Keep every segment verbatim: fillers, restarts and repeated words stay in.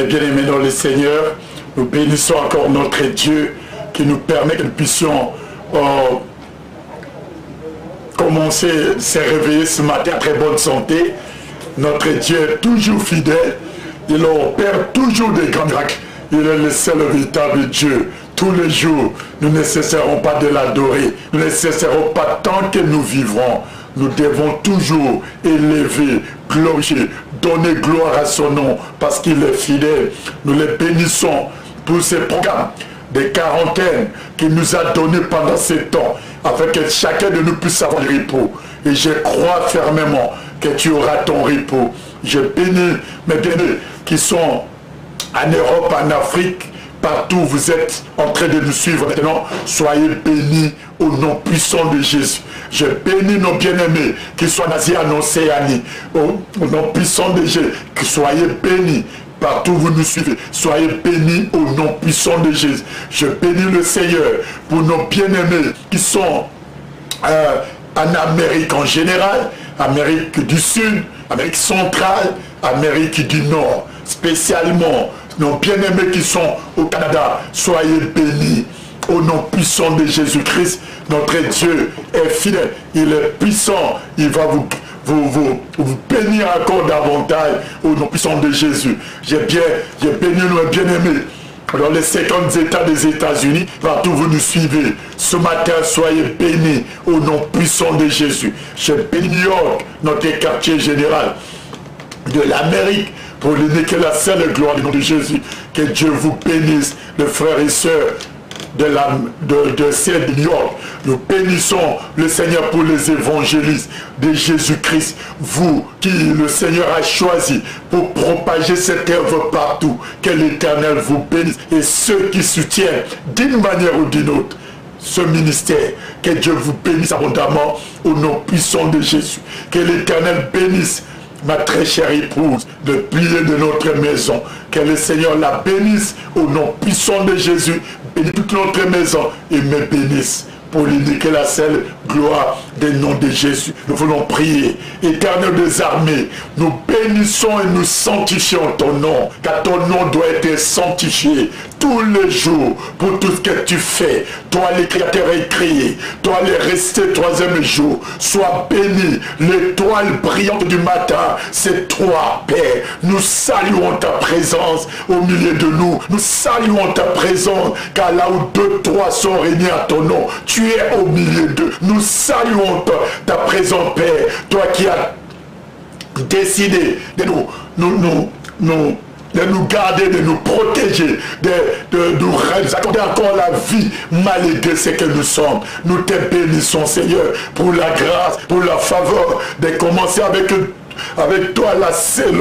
bien-aimés dans le Seigneur, nous bénissons encore notre Dieu qui nous permet que nous puissions euh, commencer à se réveiller ce matin en très bonne santé. Notre Dieu est toujours fidèle, il opère toujours des grands miracles. Il est le seul véritable Dieu. Tous les jours, nous ne cesserons pas de l'adorer. Nous ne cesserons pas tant que nous vivrons. Nous devons toujours élever, glorifier, donner gloire à son nom parce qu'il est fidèle. Nous le bénissons pour ces programmes de quarantaine qu'il nous a donné pendant ces temps afin que chacun de nous puisse avoir le repos. Et je crois fermement que tu auras ton repos. Je bénis mes bien-aimés qui sont en Europe, en Afrique, partout où vous êtes en train de nous suivre maintenant, soyez bénis au nom puissant de Jésus. Je bénis nos bien-aimés qui sont en Asie, en Océanie, au, au nom puissant de Jésus, que soyez bénis. Partout où vous nous suivez, soyez bénis au nom puissant de Jésus. Je bénis le Seigneur pour nos bien-aimés qui sont euh, en Amérique en général, Amérique du Sud, Amérique centrale, Amérique du Nord, spécialement nos bien-aimés qui sont au Canada, soyez bénis au nom puissant de Jésus-Christ. Notre Dieu est fidèle, il est puissant, il va vous, vous, vous, vous bénir encore davantage au nom puissant de Jésus. J'ai bien, j'ai béni nos bien-aimés dans les cinquante États des États-Unis, partout où vous nous suivez. Ce matin, soyez bénis au nom puissant de Jésus. J'ai béni New York, notre quartier général de l'Amérique, pour l'unique et la seule gloire du nom de Jésus. Que Dieu vous bénisse, les frères et sœurs de la de, de, de, de New York. Nous bénissons le Seigneur pour les évangélistes de Jésus-Christ. Vous qui le Seigneur a choisi pour propager cette œuvre partout. Que l'Éternel vous bénisse. Et ceux qui soutiennent d'une manière ou d'une autre ce ministère, que Dieu vous bénisse abondamment au nom puissant de Jésus. Que l'Éternel bénisse ma très chère épouse, le pilier de notre maison. Que le Seigneur la bénisse au nom puissant de Jésus. Bénis toute notre maison et me bénisse pour l'unique et la seule gloire des noms de Jésus. Nous voulons prier. Éternel des armées, nous bénissons et nous sanctifions ton nom, car ton nom doit être sanctifié tous les jours pour tout ce que tu fais. Toi, les créateurs est créé. Toi, les restés troisième jour. Sois béni. L'étoile brillante du matin, c'est toi, Père. Nous saluons ta présence au milieu de nous. Nous saluons ta présence, car là où deux, trois sont réunis à ton nom, tu es au milieu d'eux. Nous saluons ta, ta présence, Père. Toi qui as décidé de nous, nous, nous, nous de nous garder, de nous protéger, de, de, de nous accorder encore la vie malgré ce que nous sommes. Nous te bénissons, Seigneur, pour la grâce, pour la faveur de commencer avec, avec toi la,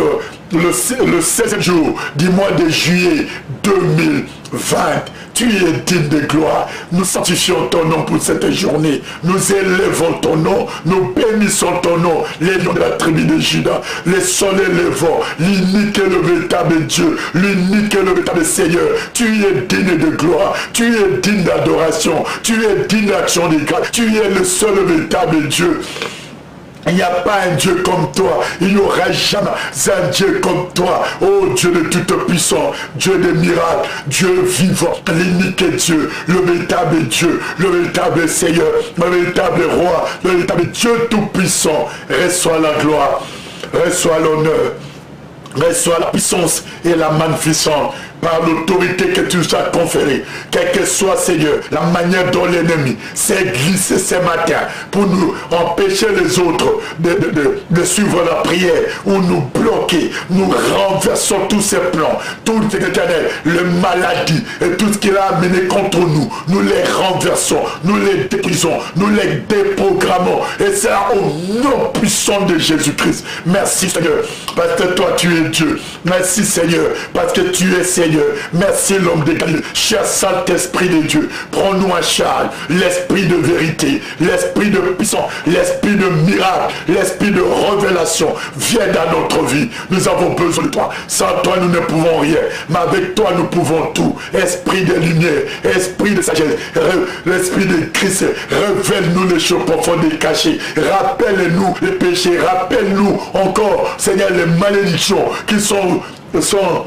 le, le, le seizième jour du mois de juillet deux mille vingt. Tu es digne de gloire. Nous sanctifions ton nom pour cette journée. Nous élevons ton nom. Nous bénissons ton nom. Les lions de la tribu de Juda, les soleils levant, l'unique et le véritable Dieu, l'unique et le véritable Seigneur. Tu es digne de gloire. Tu es digne d'adoration. Tu es digne d'action de grâce. Tu es le seul véritable Dieu. Il n'y a pas un Dieu comme toi. Il n'y aura jamais un Dieu comme toi. Oh Dieu de toute puissance, Dieu des miracles, Dieu vivant, l'unique Dieu, le véritable Dieu, le véritable Seigneur, le véritable Roi, le véritable Dieu tout-puissant. Reçois la gloire, reçois l'honneur, reçois la puissance et la magnificence par l'autorité que tu nous as conférée. Quel que soit, Seigneur, la manière dont l'ennemi s'est glissé ce matin pour nous empêcher les autres de, de, de, de suivre la prière ou nous bloquer, nous renversons tous ces plans, tout l'éternel, le maladie et tout ce qu'il a amené contre nous, nous les renversons, nous les détruisons, nous les déprogrammons. Et c'est au nom puissant de Jésus-Christ. Merci, Seigneur, parce que toi, tu es Dieu. Merci, Seigneur, parce que tu es Seigneur. Merci l'homme de Galilée. Cher Saint-Esprit de Dieu, prends-nous en charge l'esprit de vérité, l'esprit de puissance, l'esprit de miracle, l'esprit de révélation. Viens dans notre vie. Nous avons besoin de toi. Sans toi, nous ne pouvons rien. Mais avec toi, nous pouvons tout. Esprit de lumière, esprit de sagesse, l'esprit de Christ, révèle-nous les choses profondes et cachées. Rappelle-nous les péchés. Rappelle-nous encore, Seigneur, les malédictions qui sont... sont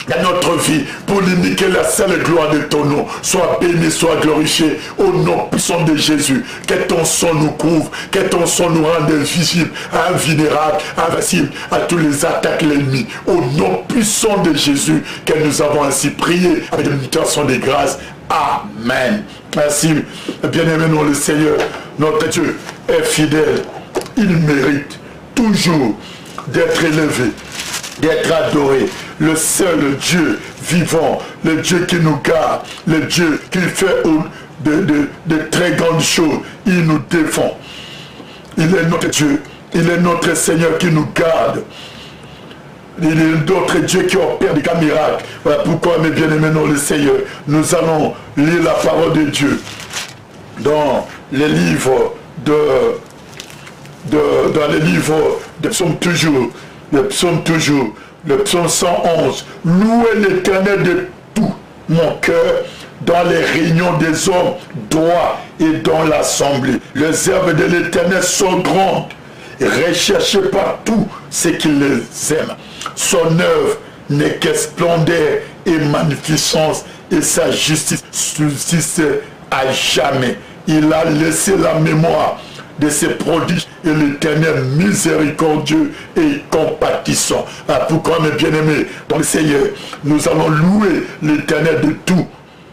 dans notre vie, pour l'unique et la seule gloire de ton nom. Sois béni, sois glorifié au nom puissant de Jésus. Que ton sang nous couvre, que ton sang nous rende invisible, invulnérable, invincible à tous les attaques de l'ennemi. Au nom puissant de Jésus, que nous avons ainsi prié avec une intention de grâce. Amen. Merci. Bien-aimé, nous le Seigneur, notre Dieu est fidèle. Il mérite toujours d'être élevé, d'être adoré. Le seul Dieu vivant, le Dieu qui nous garde, le Dieu qui fait de, de, de très grandes choses, il nous défend. Il est notre Dieu, il est notre Seigneur qui nous garde. Il est d'autres dieux qui opèrent des grands miracles. Voilà pourquoi, mes bien-aimés, non, le Seigneur, nous allons lire la parole de Dieu dans les livres de, de dans les livres de psaume toujours, le psaume toujours, le psaume cent onze. Louez l'Éternel de tout mon cœur dans les réunions des hommes droits et dans l'assemblée. Les œuvres de l'Éternel sont grandes. Recherchez par tout ce qui les aime. Son œuvre n'est que splendeur et magnificence, et sa justice subsiste à jamais. Il a laissé la mémoire de ses prodiges, et l'Éternel miséricordieux et compatissant. Ah, pourquoi, mes bien-aimés, dans le Seigneur, nous allons louer l'Éternel de tout,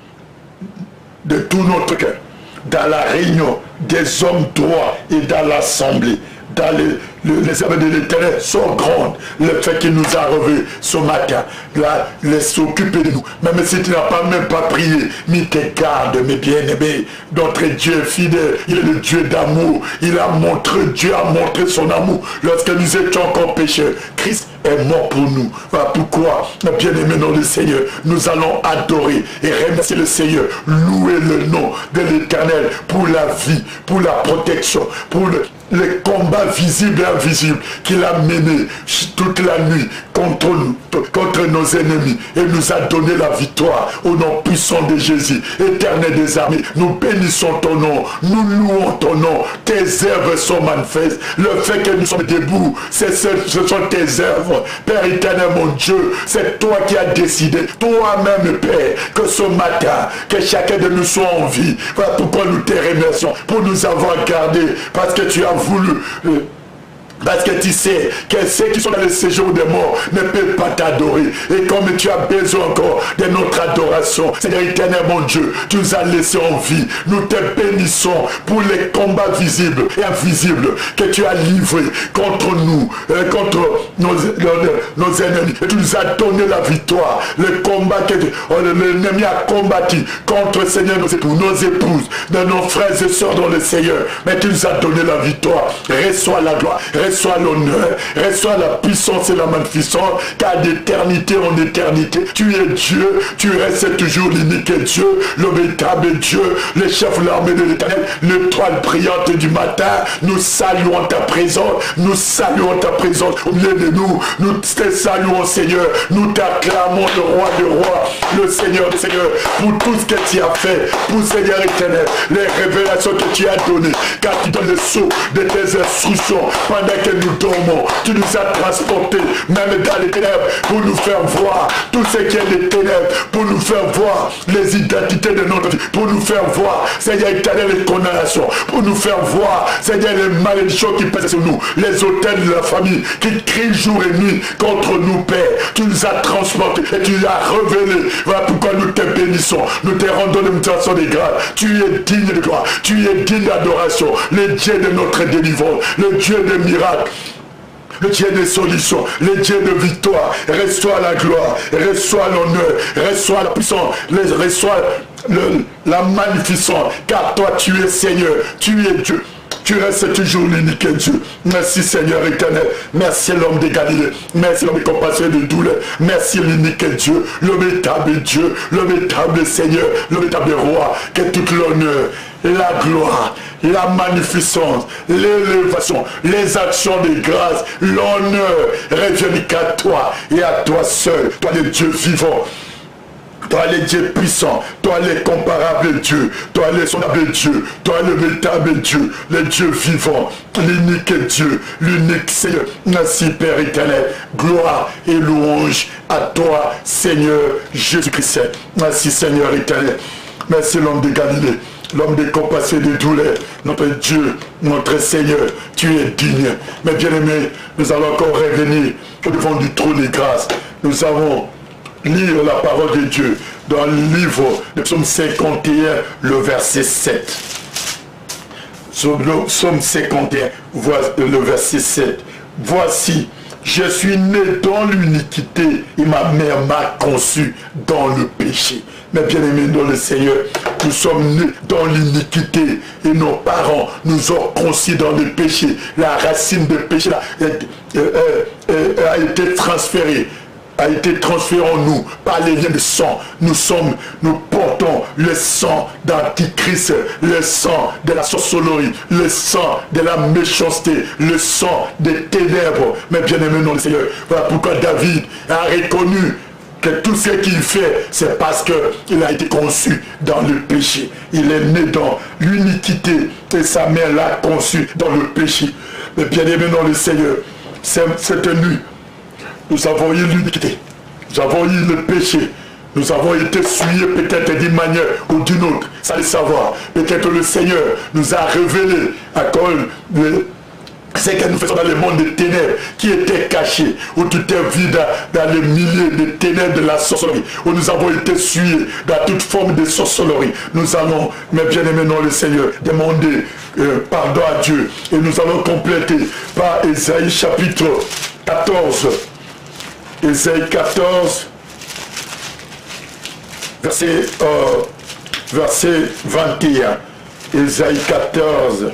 de tout notre cœur, dans la réunion des hommes droits et dans l'assemblée. Dans les, les, les œuvres de l'Éternel sont grandes. Le fait qu'il nous a revus ce matin, là, laisse occuper de nous. Même si tu n'as pas même pas prié, mais te garde, mes bien-aimés. Notre Dieu est fidèle, il est le Dieu d'amour. Il a montré, Dieu a montré son amour. Lorsque nous étions encore pécheurs, Christ est mort pour nous. Voilà pourquoi, mes bien-aimés dans le Seigneur, nous allons adorer et remercier le Seigneur. Louer le nom de l'Éternel pour la vie, pour la protection, pour le les combats visibles et invisibles qu'il a menés toute la nuit contre nous, contre nos ennemis, et nous a donné la victoire au nom puissant de Jésus. Éternel des armées, nous bénissons ton nom, nous louons ton nom. Tes œuvres sont manifestes. Le fait que nous sommes debout, ce sont tes œuvres. Père éternel, mon Dieu, c'est toi qui as décidé, toi-même, Père, que ce matin, que chacun de nous soit en vie. Voilà pourquoi nous te remercions, pour nous avoir gardés, parce que tu as voulu, euh, parce que tu sais que ceux qui sont dans le séjour des morts ne peuvent pas t'adorer. Et comme tu as besoin encore de notre adoration, Seigneur éternel, mon Dieu, tu nous as laissés en vie. Nous te bénissons pour les combats visibles et invisibles que tu as livrés contre nous, euh, contre nos, nos, nos ennemis. Et tu nous as donné la victoire. Le combat que oh, l'ennemi a combattu contre, Seigneur, nos épouses, nos épouses, de nos frères et sœurs dans le Seigneur. Mais tu nous as donné la victoire. Reçois la gloire. Reçois l'honneur, reçois la puissance et la magnificence, car d'éternité en éternité, tu es Dieu, tu restes toujours l'unique Dieu, le véritable Dieu, le chef de l'armée de l'Éternel, l'étoile brillante du matin. Nous saluons ta présence, nous saluons ta présence au milieu de nous, nous te saluons Seigneur, nous t'acclamons le roi de rois, le Seigneur des seigneurs, pour tout ce que tu as fait, pour Seigneur éternel, les révélations que tu as données, car tu donnes le sceau de tes instructions, pendant que nous dormons, tu nous as transportés, même dans les ténèbres, pour nous faire voir tout ce qui est les ténèbres, pour nous faire voir les identités de notre vie, pour nous faire voir, Seigneur éternel, les condamnations, pour nous faire voir, Seigneur, les malédictions qui pèsent sur nous, les autels de la famille, qui crient jour et nuit contre nous, Père. Tu nous as transportés et tu nous as révélés. Voilà pourquoi nous te bénissons, nous te rendons une façon de grâce. Tu es digne de gloire, tu es digne d'adoration, le Dieu de notre délivrance, le Dieu de miracles, le Dieu des solutions, le Dieu de victoire. Reçois la gloire, reçois l'honneur, reçois la puissance, reçois le, la magnificence, car toi tu es Seigneur, tu es Dieu. Tu restes toujours l'unique Dieu. Merci Seigneur éternel. Merci l'homme de Galilée. Merci l'homme de compassion et de douleur. Merci l'unique Dieu, le véritable Dieu, le véritable Seigneur, le véritable roi. Que toute l'honneur, la gloire, la magnificence, l'élévation, les actions de grâce, l'honneur reviennent qu'à toi et à toi seul, toi le Dieu vivant. Toi Toi le Dieu puissant, toi le comparable Dieu, toi le sondable Dieu, toi le véritable Dieu, le Dieu vivant, l'unique Dieu, l'unique Seigneur. Merci Père éternel, gloire et louange à toi Seigneur Jésus-Christ. Merci Seigneur éternel. Merci l'homme de Galilée, l'homme de compassion et de douleur, notre Dieu, notre Seigneur, tu es digne. Mais bien aimés, nous allons encore revenir au devant du trône de grâce. Nous allons lire la parole de Dieu dans le livre de Psaume cinquante et un, le verset sept. Psaume cinquante et un, le verset sept. Voici, je suis né dans l'iniquité et ma mère m'a conçu dans le péché. Mais bien aimés dans le Seigneur, nous sommes nés dans l'iniquité et nos parents nous ont conçus dans le péché. La racine de péché là, a été transférée. a été transféré en nous par les liens de sang. Nous sommes, nous portons le sang d'Antichrist, le sang de la sorcellerie, le sang de la méchanceté, le sang des ténèbres. Mais bien aimé non le Seigneur, voilà pourquoi David a reconnu que tout ce qu'il fait, c'est parce qu'il a été conçu dans le péché. Il est né dans l'iniquité et sa mère l'a conçu dans le péché. Mais bien aimé non le Seigneur, cette nuit, nous avons eu l'iniquité, nous avons eu le péché, nous avons été souillés peut-être d'une manière ou d'une autre, sans le savoir. Peut-être le Seigneur nous a révélé à cause de ce que nous faisons dans le monde des ténèbres, qui était caché, où tout est vide dans, dans les milliers de ténèbres de la sorcellerie, où nous avons été souillés dans toute forme de sorcellerie. Nous allons, mes bien-aimés dans le Seigneur, demander euh, pardon à Dieu. Et nous allons compléter par Ésaïe chapitre quatorze. Ésaïe quatorze, verset, euh, verset vingt et un. Ésaïe quatorze.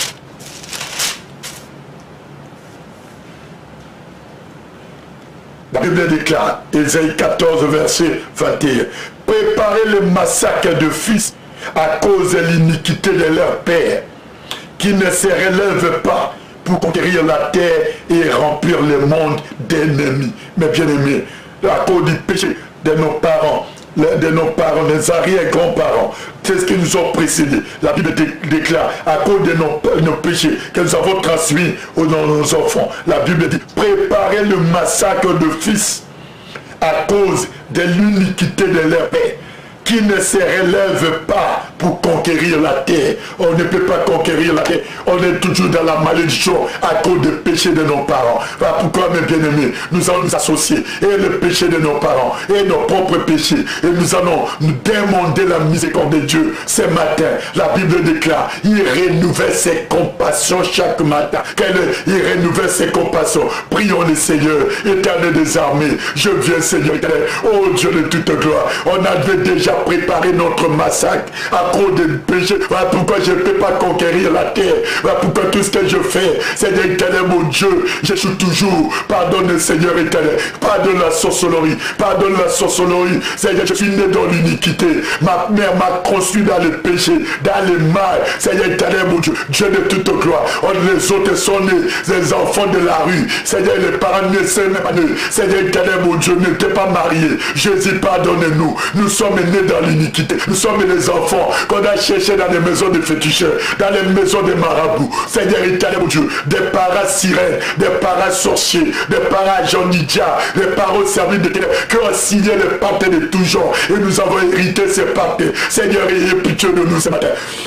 La Bible déclare, Ésaïe quatorze, verset vingt et un. Préparez le massacre de fils à cause de l'iniquité de leur père, qui ne se relèvent pas pour conquérir la terre et remplir le monde d'ennemis. Mais bien aimés, à cause du péché de nos parents, de nos parents, des arrière-grands-parents, c'est ce qui nous ont précédés. La Bible déclare, à cause de nos, nos péchés que nous avons transmis aux nos enfants, la Bible dit, préparez le massacre de fils à cause de l'iniquité de leur père, qui ne se relève pas pour conquérir la terre. On ne peut pas conquérir la terre. On est toujours dans la malédiction à cause du péché de nos parents. Voilà pourquoi, mes bien-aimés, nous allons nous associer et le péché de nos parents et nos propres péchés. Et nous allons nous demander la miséricorde de Dieu ce matin. La Bible déclare, il renouvelle ses compassions chaque matin. Il renouvelle ses compassions. Prions le Seigneur, éternel des armées. Je viens, Seigneur éternel. Oh Dieu de toute gloire. On avait déjà préparé notre massacre à cause du péché. Voilà pourquoi je ne peux pas conquérir la terre. Voilà pourquoi tout ce que je fais, c'est d'éternel mon Dieu. Je suis toujours. Pardonne Seigneur éternel. Pardonne la sorcellerie. Pardonne la sorcellerie. Seigneur, je suis né dans l'iniquité. Ma mère m'a conçu dans le péché, dans le mal. Seigneur éternel mon Dieu. Dieu de toute gloire. On, les autres sont nés, les enfants de la rue. Seigneur, les parents ne sont pas nés. Seigneur éternel mon Dieu, n'était pas marié. Jésus, pardonne-nous. Nous sommes nés dans l'iniquité. Nous sommes les enfants qu'on a cherchés dans les maisons de féticheurs, dans les maisons de marabouts. Seigneur éternel mon Dieu, des parents sirènes, des parents sorciers, des parents Jean Nidia, des parents servis de ténèbres, qui ont signé les pactes de tout genre. Et nous avons hérité ces pactes. Seigneur, ayez pitié de nous ce matin.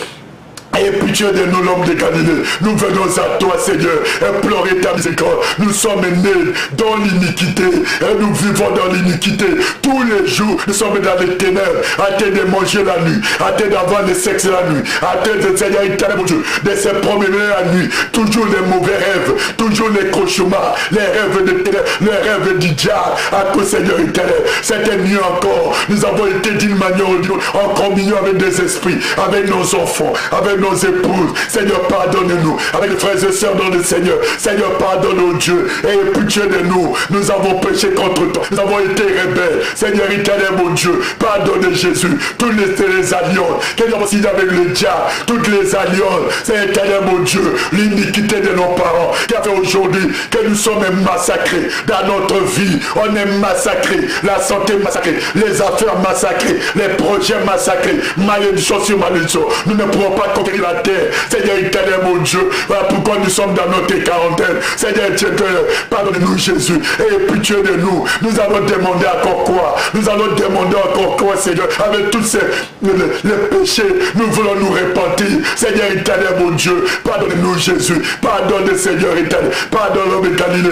Aie pitié de nous, l'homme de Galilée. Nous venons à toi, Seigneur, implorer ta miséricorde. Nous sommes nés dans l'iniquité et nous vivons dans l'iniquité. Tous les jours, nous sommes dans les ténèbres, à terre de manger la nuit, à terre d'avoir le sexe la nuit, à terre de Seigneur éternel, mon Dieu, de se promener la nuit. Toujours les mauvais rêves, toujours les cauchemars, les rêves de ténèbres, les rêves du diable. À cause, Seigneur éternel, c'était mieux encore. Nous avons été d'une manière ou d'une autre en communion avec des esprits, avec nos enfants, avec nos nos épouses. Seigneur, pardonne-nous. Avec les frères et sœurs dans le Seigneur. Seigneur, pardonne-nous, Dieu. Et pitié de nous. Nous avons péché contre toi. Nous avons été rebelles. Seigneur, éternel, mon Dieu. Pardonne Jésus. Toutes les, les alliances. Que nous avons signé avec le diable. Toutes les alliances. Seigneur, éternel, mon Dieu. L'iniquité de nos parents. Qui a fait aujourd'hui que nous sommes massacrés dans notre vie. On est massacrés. La santé massacrée. Les affaires massacrées. Les projets massacrés. Malédiction sur malédiction. Nous ne pouvons pas conquérir la terre. Seigneur, éternel, mon Dieu. Voilà pourquoi nous sommes dans notre quarantaine. Seigneur, pardonne-nous, Jésus. Et pitié de nous. Nous allons demander encore quoi? Nous allons demander encore quoi, Seigneur? Avec tous ces les, les péchés, nous voulons nous repentir. Seigneur, éternel, mon Dieu. Pardonne-nous, Jésus. Pardonne, Seigneur, éternel. Pardonne l'homme de Galilée.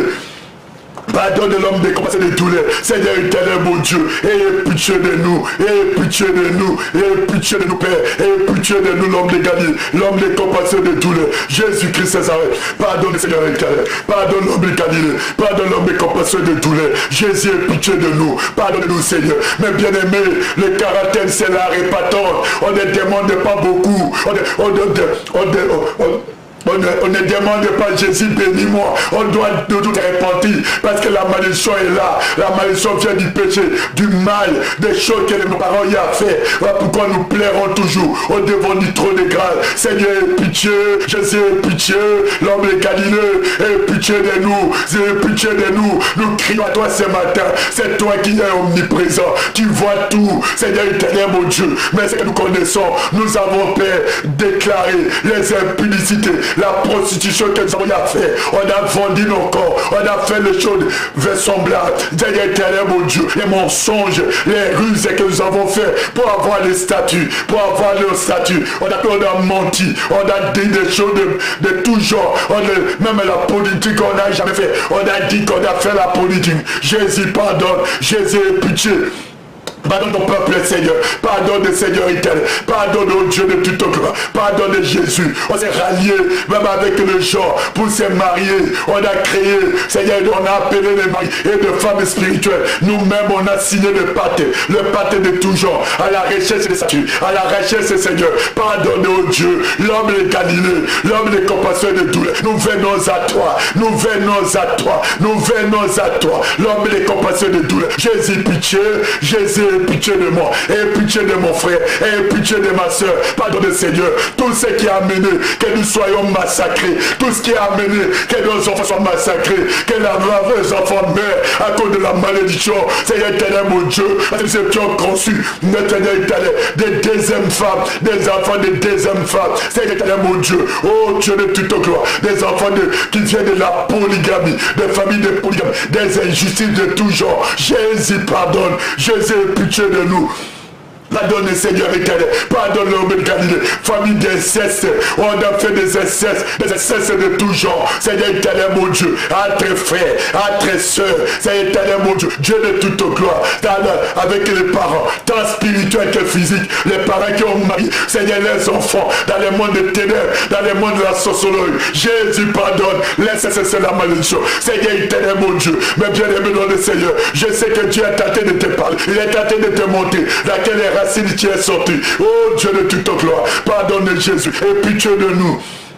Pardonne l'homme décompassé de douleur. Seigneur éternel, mon Dieu. Et pitié de nous. Et pitié de nous. Et pitié de nous, Père. Et pitié de nous, l'homme de Galilée. L'homme décompassé de douleur. Jésus-Christ Césareth. Pardonne, Seigneur éternel. Pardonne l'homme de Galilée. Pardonne l'homme décompassé de douleur. Jésus, et pitié de nous. Pardonne-nous, Seigneur. Mais bien aimé, le caractère, c'est la répatante. On ne demande pas beaucoup. On ne, on ne, on ne, on, on, On ne, on ne demande pas Jésus, bénis-moi. On doit de tout repentir parce que la malédiction est là. La malédiction vient du péché, du mal, des choses que nos parents y ont fait. Voilà pourquoi nous plairons toujours au devant du trône de grâce. Seigneur, pitié. Jésus, pitié. L'homme de Galilée, aie pitié de nous. Aie pitié de nous. Nous crions à toi ce matin. C'est toi qui es omniprésent. Tu vois tout. Seigneur éternel, mon Dieu. Mais ce que nous connaissons, nous avons, Père, déclaré les impudicités, la prostitution que nous avons fait. On a vendu nos corps. On a fait les choses vraisemblables. Seigneur éternel, mon Dieu, les mensonges, les ruses que nous avons fait pour avoir les statuts, pour avoir nos statuts. On a, on a menti. On a dit des choses de, de tout genre. On a, même la politique, on n'a jamais fait. On a dit qu'on a fait la politique. Jésus, pardonne. Jésus, pitié. Pardonne ton peuple, Seigneur. Pardonne, Seigneur éternel. Pardonne, oh Dieu de toute gloire. Pardonne, Jésus. On s'est rallié, même avec le genre, pour se marier. On a créé, Seigneur, on a appelé les maris et de femmes spirituelles. Nous-mêmes, on a signé le pacte, le pacte de tout genre, à la recherche des statuts, à la recherche, Seigneur. Pardonne, oh Dieu, l'homme de Galilée, l'homme de compassion et de douleur. Nous venons à toi. Nous venons à toi. Nous venons à toi. L'homme de compassion et de douleur. Jésus, pitié. Jésus, pitié de moi, et pitié de mon frère, et pitié de ma soeur. Pardonne, Seigneur, tout ce qui a amené que nous soyons massacrés, tout ce qui a amené que nos enfants soient massacrés, que nos enfants meurent à cause de la malédiction. Seigneur éternel, mon Dieu, parce que nous étions conçus, notre Seigneur éternel, des deuxièmes femmes, des enfants des deuxièmes femmes. Seigneur éternel, mon Dieu, oh Dieu de toute gloire, des enfants de, qui viennent de la polygamie, des familles de polygamie, des injustices de tout genre. Jésus, pardonne. Jésus, pitié de nous. Pardonne, Seigneur éternel. Pardonne l'homme de Galilée. Famille d'inceste. On a fait des incestes, des incestes de tout genre. Seigneur éternel, mon Dieu. Entre frères, entre sœurs. Seigneur éternel, mon Dieu. Dieu de toute gloire. Avec les parents, tant spirituels que physiques. Les parents qui ont marié. Seigneur, les enfants. Dans le monde des ténèbres. Dans le monde de la sociologie. Jésus, pardonne. Laisse cesser la malédiction. Seigneur éternel, mon Dieu. Mais bien aimé dans le Seigneur. Je sais que Dieu est tenté de te parler. Il est tenté de te montrer. Laquelle est racine qui est sortie. Oh Dieu de toute gloire. Pardonne Jésus. Et pitié de nous.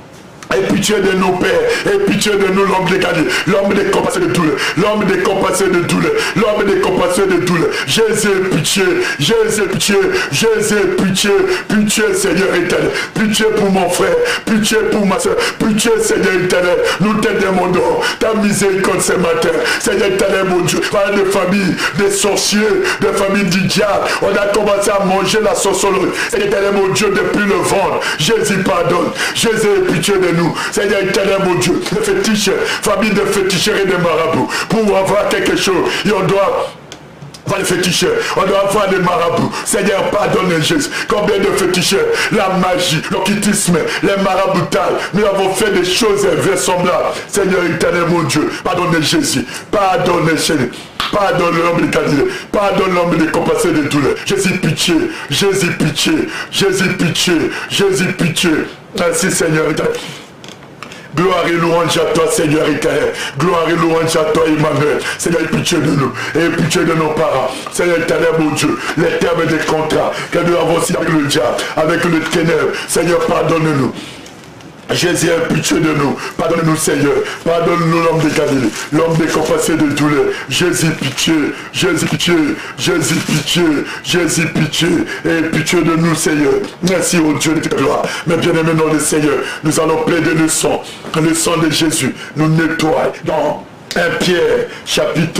Et pitié de nos pères, et pitié de nous, l'homme de Galilée, l'homme des compassions de douleur, l'homme des compassions de douleur, l'homme des compassions de douleur. Jésus, pitié, Jésus, pitié, Jésus, pitié, pitié, Seigneur éternel, pitié pour mon frère, pitié pour ma soeur, pitié, Seigneur éternel. Nous te demandons ta miséricorde ce matin, Seigneur éternel, mon Dieu. Parle de famille, des sorciers, de famille du diable. On a commencé à manger la sorcellerie, Seigneur éternel, mon Dieu, depuis le ventre. Jésus, pardonne, Jésus, pitié de nous. Seigneur éternel, mon Dieu, les fétiches, famille de féticheurs et de marabouts, pour avoir quelque chose, et on doit voir les féticheurs, on doit avoir des marabouts. Seigneur, pardonne Jésus. Combien de féticheurs, la magie, l'occultisme, les maraboutages, nous avons fait des choses invraisemblables. Seigneur éternel, mon Dieu, pardonne Jésus, pardonne Jésus. Pardonne l'homme de Galilée, pardonne l'homme de compassion de douleur. Jésus, pitié, Jésus, pitié, Jésus, pitié, Jésus, pitié. Merci Seigneur éternel. Gloire et louange à toi, Seigneur éternel. Gloire et louange à toi, Emmanuel. Seigneur, aie pitié de nous. Et pitié de nos parents. Seigneur éternel, mon Dieu, les termes des contrats que nous avons aussi avec le diable, avec le ténèbre. Seigneur, pardonne-nous. Jésus, aie pitié de nous. Pardonne-nous, Seigneur. Pardonne-nous, l'homme de Galilée, l'homme des compassions de douleur. Jésus, pitié. Jésus, pitié. Jésus, pitié. Jésus, pitié. Et pitié de nous, Seigneur. Merci, au Dieu de toute gloire. Mais bien aimé, nom de Seigneur, nous allons plaider le sang. Le sang de Jésus nous nettoie. Dans un Pierre, chapitre,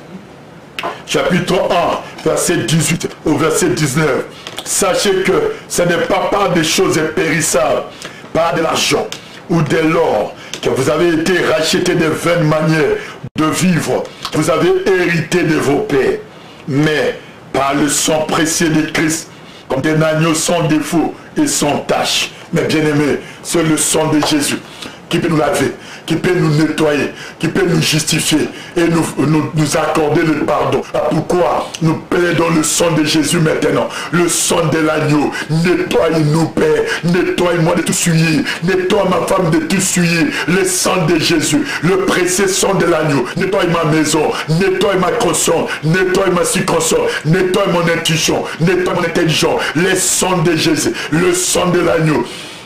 chapitre un, verset dix-huit au verset dix-neuf. Sachez que ce n'est pas par des choses périssables, pas de l'argent ou de l'or, que vous avez été rachetés de vaines manières de vivre, vous avez hérité de vos pères, mais par le sang précieux de Christ, comme des agneaux sans défaut et sans tache. Mais bien aimé, c'est le sang de Jésus qui peut nous laver, qui peut nous nettoyer, qui peut nous justifier et nous, nous, nous accorder le pardon. Pourquoi nous plaidons le sang de Jésus maintenant, le sang de l'agneau? Nettoie-nous, Père, nettoie-moi de tout souiller, nettoie ma femme de tout souiller, le sang de Jésus, le précieux sang de l'agneau, nettoie ma maison, nettoie ma conscience, nettoie ma circonstance, nettoie mon intuition, nettoie mon intelligence, le sang de Jésus, le sang de l'agneau.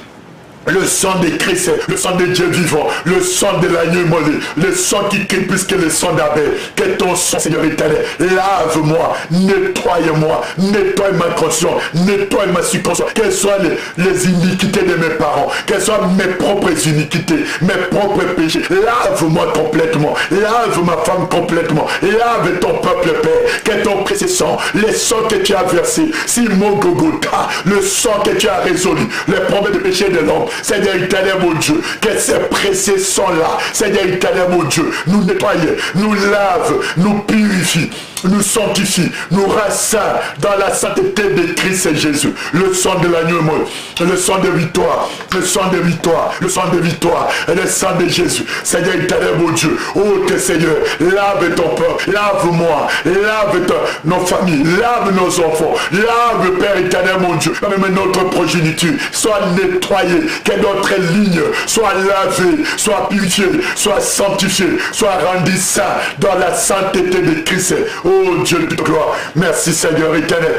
Le sang de Christ, le sang de Dieu vivant, le sang de l'agneau immolé, le sang qui crie plus que le sang d'Abel. Que ton sang, Seigneur éternel, lave-moi, nettoie-moi, nettoie ma conscience, nettoie ma circonstance. Quelles soient les, les iniquités de mes parents, quelles soient mes propres iniquités, mes propres péchés. Lave-moi complètement, lave ma femme complètement, lave ton peuple, Père. Que ton précieux sang, le sang que tu as versé, Simon Gogota, le sang que tu as résolu, les problèmes de péché de l'homme. Seigneur éternel, mon Dieu, que ces précieux sang-là, Seigneur éternel, mon Dieu, nous nettoie, nous lave, nous purifie, nous sanctifie, nous rassasie dans la sainteté de Christ Jésus. Le sang de l'agneau, le sang de victoire, le sang de victoire, le sang de victoire, et le sang de Jésus. Seigneur éternel, mon Dieu, oh que Seigneur, lave ton peuple, lave-moi, lave nos familles, lave nos enfants, lave Père éternel, mon Dieu, même notre progéniture, soit nettoyée, que notre ligne soit lavée, soit purifiée, soit sanctifiée, soit rendue sainte dans la sainteté de Christ. Oh Dieu de toute gloire, merci Seigneur éternel.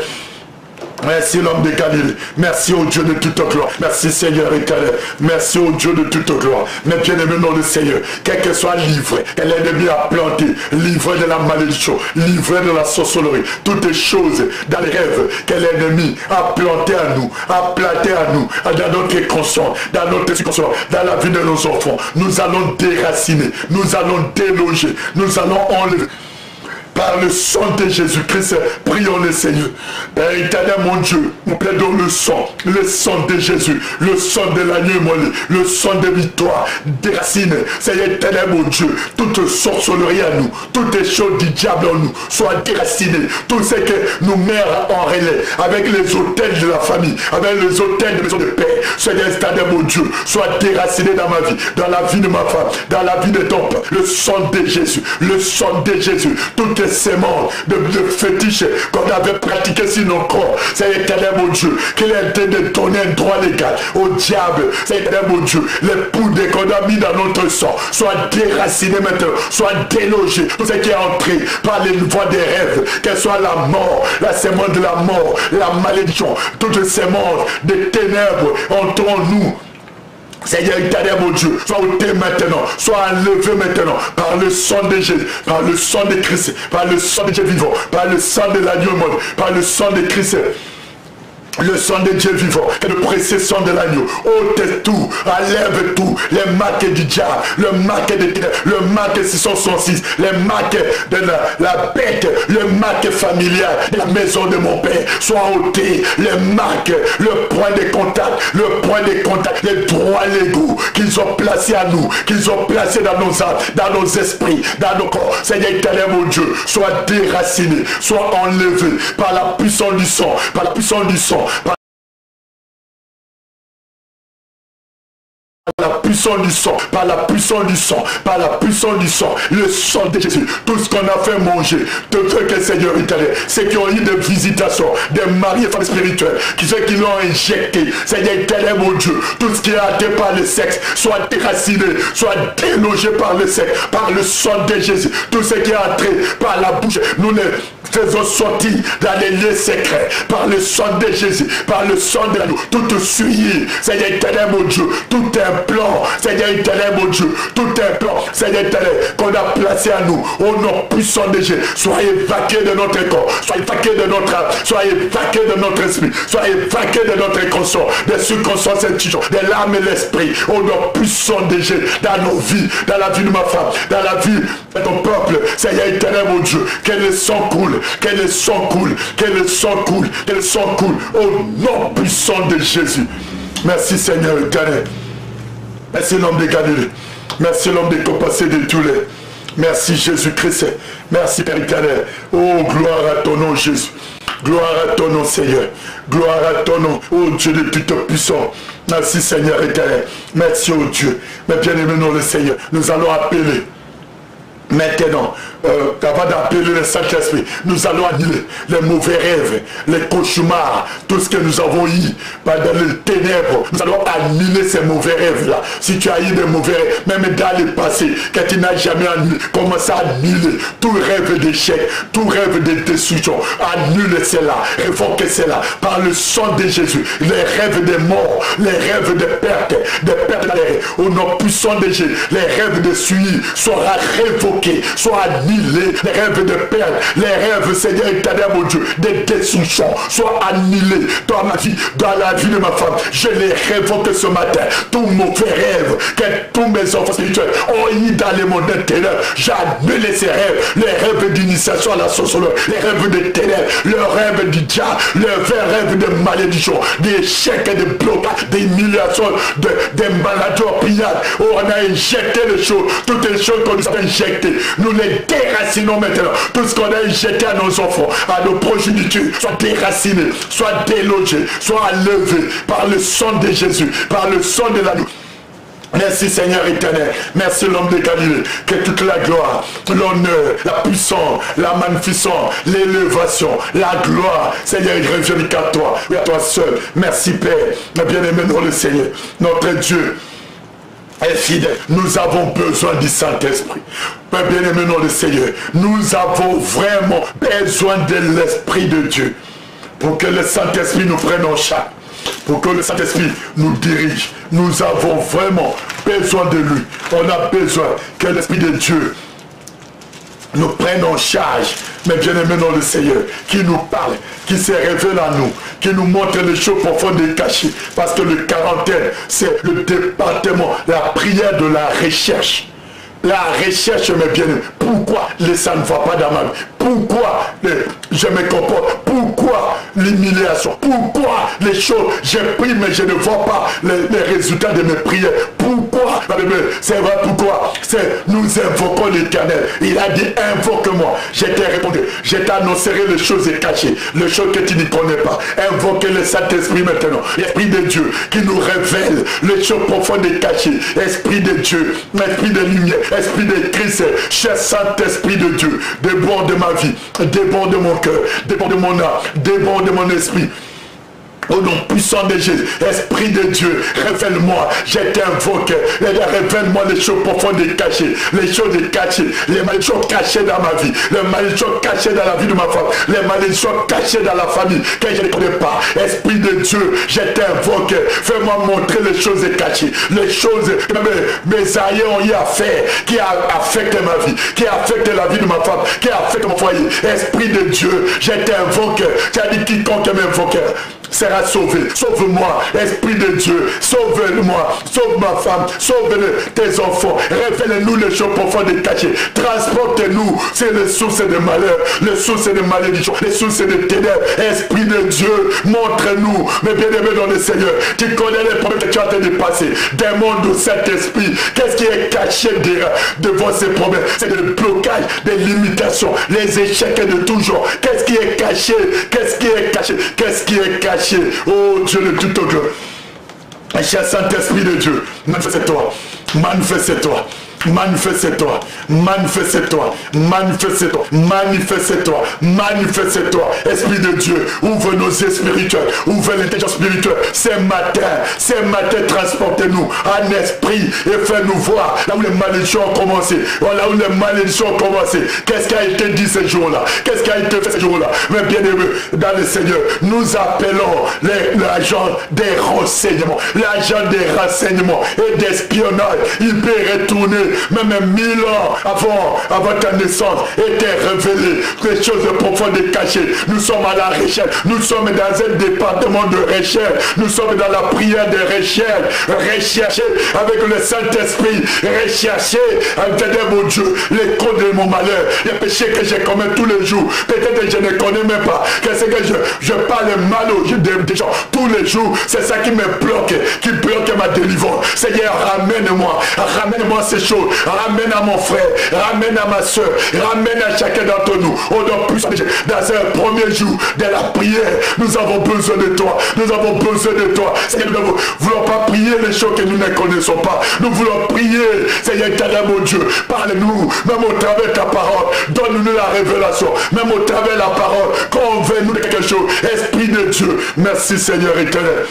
Merci l'homme de Galilée. Merci au Dieu de toute gloire. Merci Seigneur éternel. Merci au Dieu de toute gloire. Mais bien aimé nom le Seigneur, quel que soit livré, que l'ennemi a planté, livré de la malédiction, livré de la sorcellerie, toutes les choses dans les rêves que l'ennemi a planté à nous, a planté à nous, dans notre conscience, dans notre circonstance, dans la vie de nos enfants. Nous allons déraciner, nous allons déloger, nous allons enlever. Par le sang de Jésus-Christ, prions le Seigneur. Père éternel, mon Dieu, nous plaidons le sang, le sang de Jésus, le sang de l'agneau immolé, le sang de victoire, déracine, Seigneur éternel, mon Dieu, toute sorcellerie à nous, toutes les choses du diable en nous, soient déracinées. Tout ce que nous mères en relais, avec les hôtels de la famille, avec les hôtels de maison de paix, Seigneur éternel, mon Dieu, soit déraciné dans ma vie, dans la vie de ma femme, dans la vie de ton peuple, le sang de Jésus, le sang de Jésus, toutes les sémences de, de fétiches qu'on avait pratiquées sur nos corps. C'est éternel, mon Dieu, qu'il est en train de donner un droit légal au diable. C'est éternel, mon Dieu, les poudres qu'on a mis dans notre sang soient déracinées maintenant, soient délogées. Tout ce qui est entré par les voies des rêves, qu'elle soit la mort, la sémence de la mort, la malédiction, toutes les sémences des ténèbres entre nous. Seigneur éternel, mon Dieu, soit ôté maintenant, soit enlevé maintenant par le sang de Jésus, par le sang de Christ, par le sang de Dieu vivant, par le sang de l'agneau, par le sang de Christ. Le sang de Dieu vivant, que le précieux sang de l'agneau, ôte tout, enlève tout, les marques du diable, le marque de le marque six cent soixante-six, les marques de la, la bête, le marque familial de la maison de mon père, soit ôté, les marques, le point de contact, le point de contact, les droits légaux qu'ils ont placés à nous, qu'ils ont placés dans nos âmes, dans nos esprits, dans nos corps. Seigneur éternel, mon Dieu, soit déraciné, soit enlevé par la puissance du sang, par la puissance du sang. Par la puissance du sang, par la puissance du sang, par la puissance du sang, le sang de Jésus, tout ce qu'on a fait manger, tout ce que le Seigneur éternel, ceux qui ont eu des visitations, des maris et femmes spirituelles, qui ceux qui l'ont injecté, Seigneur éternel mon Dieu, tout ce qui est atteint par le sexe, soit déraciné, soit délogé par le sexe, par le sang de Jésus, tout ce qui est entré par la bouche, nous les faisons sortir dans les lieux secrets, par le sang de Jésus, par le sang de l'agneau, tout souillé, Seigneur éternel mon Dieu, tout un plan, Seigneur éternel mon Dieu, tout un plan, Seigneur éternel, qu'on a placé à nous, au nom puissant de Jésus, soyez évacués de notre corps, soyez évacués de notre âme, soyez évacués de notre esprit, soyez évacués de notre conscience, des subconsciences intelligentes, de l'âme et l'esprit, au nom puissant de Jésus, dans nos vies, dans la vie de ma femme, dans la vie de ton peuple, Seigneur éternel mon Dieu, que le sang coule, que le sang coule, que le sang coule, que le sang coule, au nom puissant de Jésus. Merci Seigneur éternel. Merci l'homme de Galilée. Merci l'homme des compassés de tous les. Merci Jésus-Christ. Merci Père éternel. Oh, gloire à ton nom Jésus. Gloire à ton nom Seigneur. Gloire à ton nom. Oh Dieu de tout puissant. Merci Seigneur éternel. Merci oh Dieu. Mais bien aimé nous le Seigneur. Nous allons appeler. Maintenant, euh, avant d'appeler le Saint-Esprit, nous allons annuler les mauvais rêves, les cauchemars, tout ce que nous avons eu pendant les ténèbres. Nous allons annuler ces mauvais rêves-là. Si tu as eu des mauvais rêves, même dans le passé, que tu n'as jamais annulé, commence à annuler tout rêve d'échec, tout rêve de destruction. Annule cela, révoque cela par le sang de Jésus. Les rêves des morts, les rêves de perte, des pertes au nom puissant de Jésus, les rêves de suivi sera révoqués. Soit annulés, les rêves de perte, les rêves, Seigneur éternel mon Dieu, des destructions, soit annulés dans ma vie, dans la vie de ma femme. Je les révoque ce matin. Tous mauvais rêves, que tous mes enfants spirituels ont eu dans les mondes intérieurs, j'annule ces rêves, les rêves d'initiation à la sorcellerie, les rêves de ténèbres, le rêve du diable, le rêve de malédiction, d'échecs et de blocages, d'humiliation, de, des maladies opiniâtres. Oh, on a injecté les choses, toutes les choses qu'on nous a injectées. Nous les déracinons maintenant. Tout ce qu'on a injecté à nos enfants, à nos progénitures, soit déraciné, soit délogé, soit enlevé par le sang de Jésus, par le sang de l'agneau. Merci Seigneur éternel. Merci l'homme de Galilée. Que toute la gloire, l'honneur, la puissance, la magnificence, l'élévation, la gloire, Seigneur, il revient qu'à toi, et à toi seul. Merci Père. Bien-aimé dans le Seigneur, notre Dieu est fidèle. Nous avons besoin du Saint-Esprit. Père bien-aimé dans le Seigneur, nous avons vraiment besoin de l'Esprit de Dieu pour que le Saint-Esprit nous prenne en charge, pour que le Saint-Esprit nous dirige. Nous avons vraiment besoin de lui. On a besoin que l'Esprit de Dieu nous prenne en charge, mais bien aimé dans le Seigneur, qui nous parle, qui se révèle à nous, qui nous montre les choses profondes et cachées. Parce que le quarantaine, c'est le département, la prière de la recherche. La recherche, mes bien-aimés. Pourquoi les ça ne va pas dans ma vie? Pourquoi les, je me comporte? Pourquoi l'humiliation? Pourquoi les choses, j'ai pris mais je ne vois pas les, les résultats de mes prières? Pourquoi? C'est vrai pourquoi? C'est nous invoquons l'Éternel. Il a dit invoque-moi. Je t'ai répondu. Je t'annoncerai les choses cachées, les choses que tu ne connais pas. Invoquez le Saint-Esprit maintenant. L'Esprit de Dieu qui nous révèle les choses profondes et cachées. Esprit de Dieu, Esprit de lumière, Esprit de Christ, cher Saint-Esprit de Dieu, déborde de ma vie, déborde de mon cœur, déborde de mon âme, déborde de mon esprit. Au nom puissant de Jésus, Esprit de Dieu, révèle-moi, je t'invoque, révèle-moi les choses profondes et cachées, les choses cachées, les malédictions cachées dans ma vie, les malédictions cachées dans la vie de ma femme, les malédictions cachées dans la famille, que je ne connais pas. Esprit de Dieu, je t'invoque, fais-moi montrer les choses cachées, les choses que mes, mes aïeux ont eu à faire, qui a affecté ma vie, qui affecte la vie de ma femme, qui affecte mon foyer. Esprit de Dieu, je t'invoque, tu as dit quiconque m'invoque sera sauvé. Sauve-moi, Esprit de Dieu, sauve-moi, sauve ma femme, sauve tes enfants, révèle-nous les choses profondes et cachées, transporte-nous, c'est les sources de malheur, les sources de malédiction, les sources de ténèbres. Esprit de Dieu, montre-nous, mes bien-aimés dans le Seigneur, tu connais les problèmes que tu as en train de passer, demande au Saint-Esprit, qu'est-ce qui est caché devant ces problèmes? C'est le blocage, des limitations, les échecs de toujours. Qu'est-ce qui est caché? Qu'est-ce qui est caché? Qu'est-ce qui est caché? Oh Dieu de toute gloire. Cher Saint-Esprit de Dieu, manifeste-toi, manifeste-toi. Manifeste-toi, manifeste-toi, manifeste-toi, manifeste-toi, manifeste-toi. Esprit de Dieu, ouvre nos yeux spirituels, ouvre l'intelligence spirituelle. Ce matin, ce matin, transportez-nous en esprit et fais-nous voir là où les malédictions ont commencé. Là où les malédictions ont commencé. Qu'est-ce qui a été dit ce jour-là? Qu'est-ce qui a été fait ce jour-là? Mais bien aimé, dans le Seigneur, nous appelons l'agent des renseignements, l'agent des renseignements et d'espionnage. Il peut retourner même mille ans avant, avant ta naissance, était révélé des choses profondes et cachées. Nous sommes à la recherche, nous sommes dans un département de recherche, nous sommes dans la prière de recherche, rechercher avec le Saint-Esprit, rechercher avec mon Dieu, les causes de mon malheur, les péchés que je commets tous les jours. Peut-être que je ne connais même pas, que c'est que je, je parle mal aux des gens tous les jours, c'est ça qui me bloque, qui bloque ma délivrance. Seigneur, ramène-moi, ramène-moi ces choses. Ramène à mon frère, ramène à ma soeur, ramène à chacun d'entre nous. On doit plus dans un premier jour de la prière. Nous avons besoin de toi. Nous avons besoin de toi. Seigneur, nous ne voulons pas prier les choses que nous ne connaissons pas. Nous voulons prier. Seigneur, éternel mon Dieu, parle-nous, même au travers de ta parole. Donne-nous la révélation, même au travers de la parole. Convainc-nous de quelque chose. Esprit de Dieu, merci Seigneur éternel.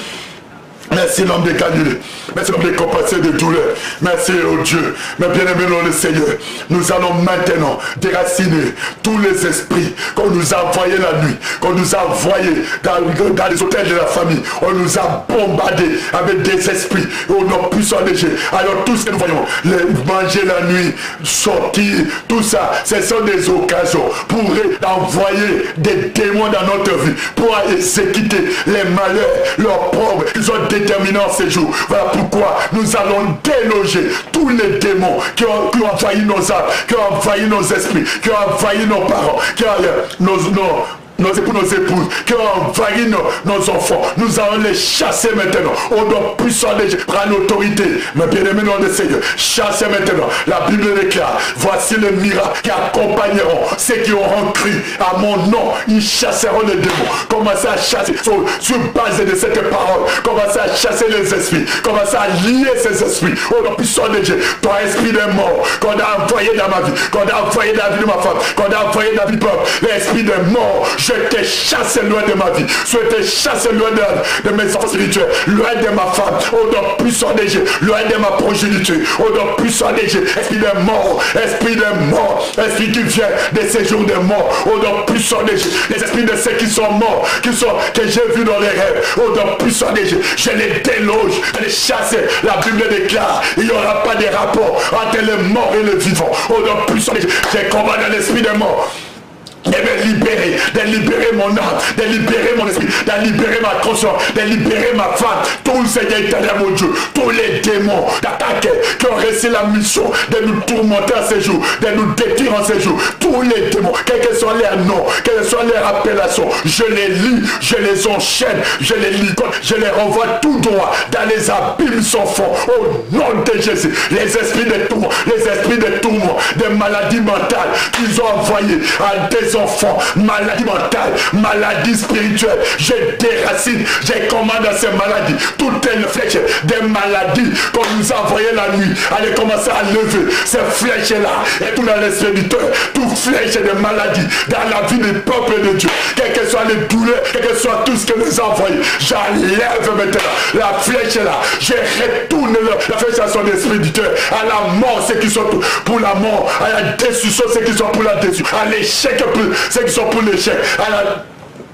Merci l'homme de Galilée. Merci l'homme de compassion et de douleur. Merci oh Dieu. Mais bien aimé le Seigneur, nous allons maintenant déraciner tous les esprits qu'on nous a envoyés la nuit, qu'on nous a envoyés dans, dans les hôtels de la famille. On nous a bombardés avec des esprits. On n'a pu s'enléger. Alors tout ce que nous voyons, les manger la nuit, sortir, tout ça, ce sont des occasions pour envoyer des démons dans notre vie, pour exécuter les malheurs, leurs propres, qui sont déterminants ces jours. Voilà pourquoi nous allons déloger tous les démons qui ont, qui ont envahi nos âmes, qui ont envahi nos esprits, qui ont envahi nos parents, qui ont nos, nos nos époux, nos épouses, qui ont envahi nos, nos enfants. Nous allons les chasser maintenant. On doit plus s'enléger, prendre l'autorité. Mais bien aimé, nom de Seigneur, chasser maintenant. La Bible déclare, voici les miracles qui accompagneront ceux qui auront cru à mon nom. Ils chasseront les démons. Commencez à chasser sur, sur base de cette parole. Commencez à chasser les esprits. Commencez à lier ces esprits. On doit plus s'enléger. Toi, esprit de mort, qu'on a envoyé dans ma vie, qu'on a envoyé dans la vie de ma femme, qu'on a envoyé dans la vie du peuple, l'esprit de mort, je te chasse loin de ma vie, je te chasse loin de, de mes enfants spirituels, loin de ma femme, on doit plus s'enléger, loin de ma progéniture, on doit plus s'enléger, esprit de mort, esprit de mort, esprit qui vient des séjours de mort, on doit plus s'enléger, les esprits de ceux qui sont morts, qui sont, que j'ai vu dans les rêves, on doit plus s'enléger, je les déloge, je les chasse, la Bible déclare, il n'y aura pas de rapport entre les morts et les vivants, on doit plus s'enléger, j'ai combattu l'esprit de mort, de me libérer, de libérer mon âme, de libérer mon esprit, de libérer ma conscience, de libérer ma femme, tout Seigneur éternel mon Dieu, tous les démons d'attaquer qui ont reçu la mission de nous tourmenter en ces jours, de nous détruire en ces jours, tous les démons, quels que soient leurs noms, quelles que soient leurs appellations, je les lis, je les enchaîne, je les lis, je les renvoie tout droit dans les abîmes sans fond, au nom de Jésus, les esprits de tourment, les esprits de tourment, des maladies mentales qu'ils ont envoyées à des enfants, maladie mentale, maladie spirituelle, je déracine, je commande à ces maladies, toutes les flèches des maladies qu'on nous a envoyées la nuit, allez commencer à lever ces flèches-là, et tout dans les serviteurs, toutes flèches de maladies, dans la vie du peuple de Dieu, quelles que soient les douleurs, quel que soit tout ce que nous a envoyé, j'enlève maintenant la flèche-là, je retourne la flèche à son expéditeur, à la mort, ceux qui sont pour la mort, à la destruction, ceux qui sont pour la destruction, à l'échec, ceux qui sont pour l'échec, à la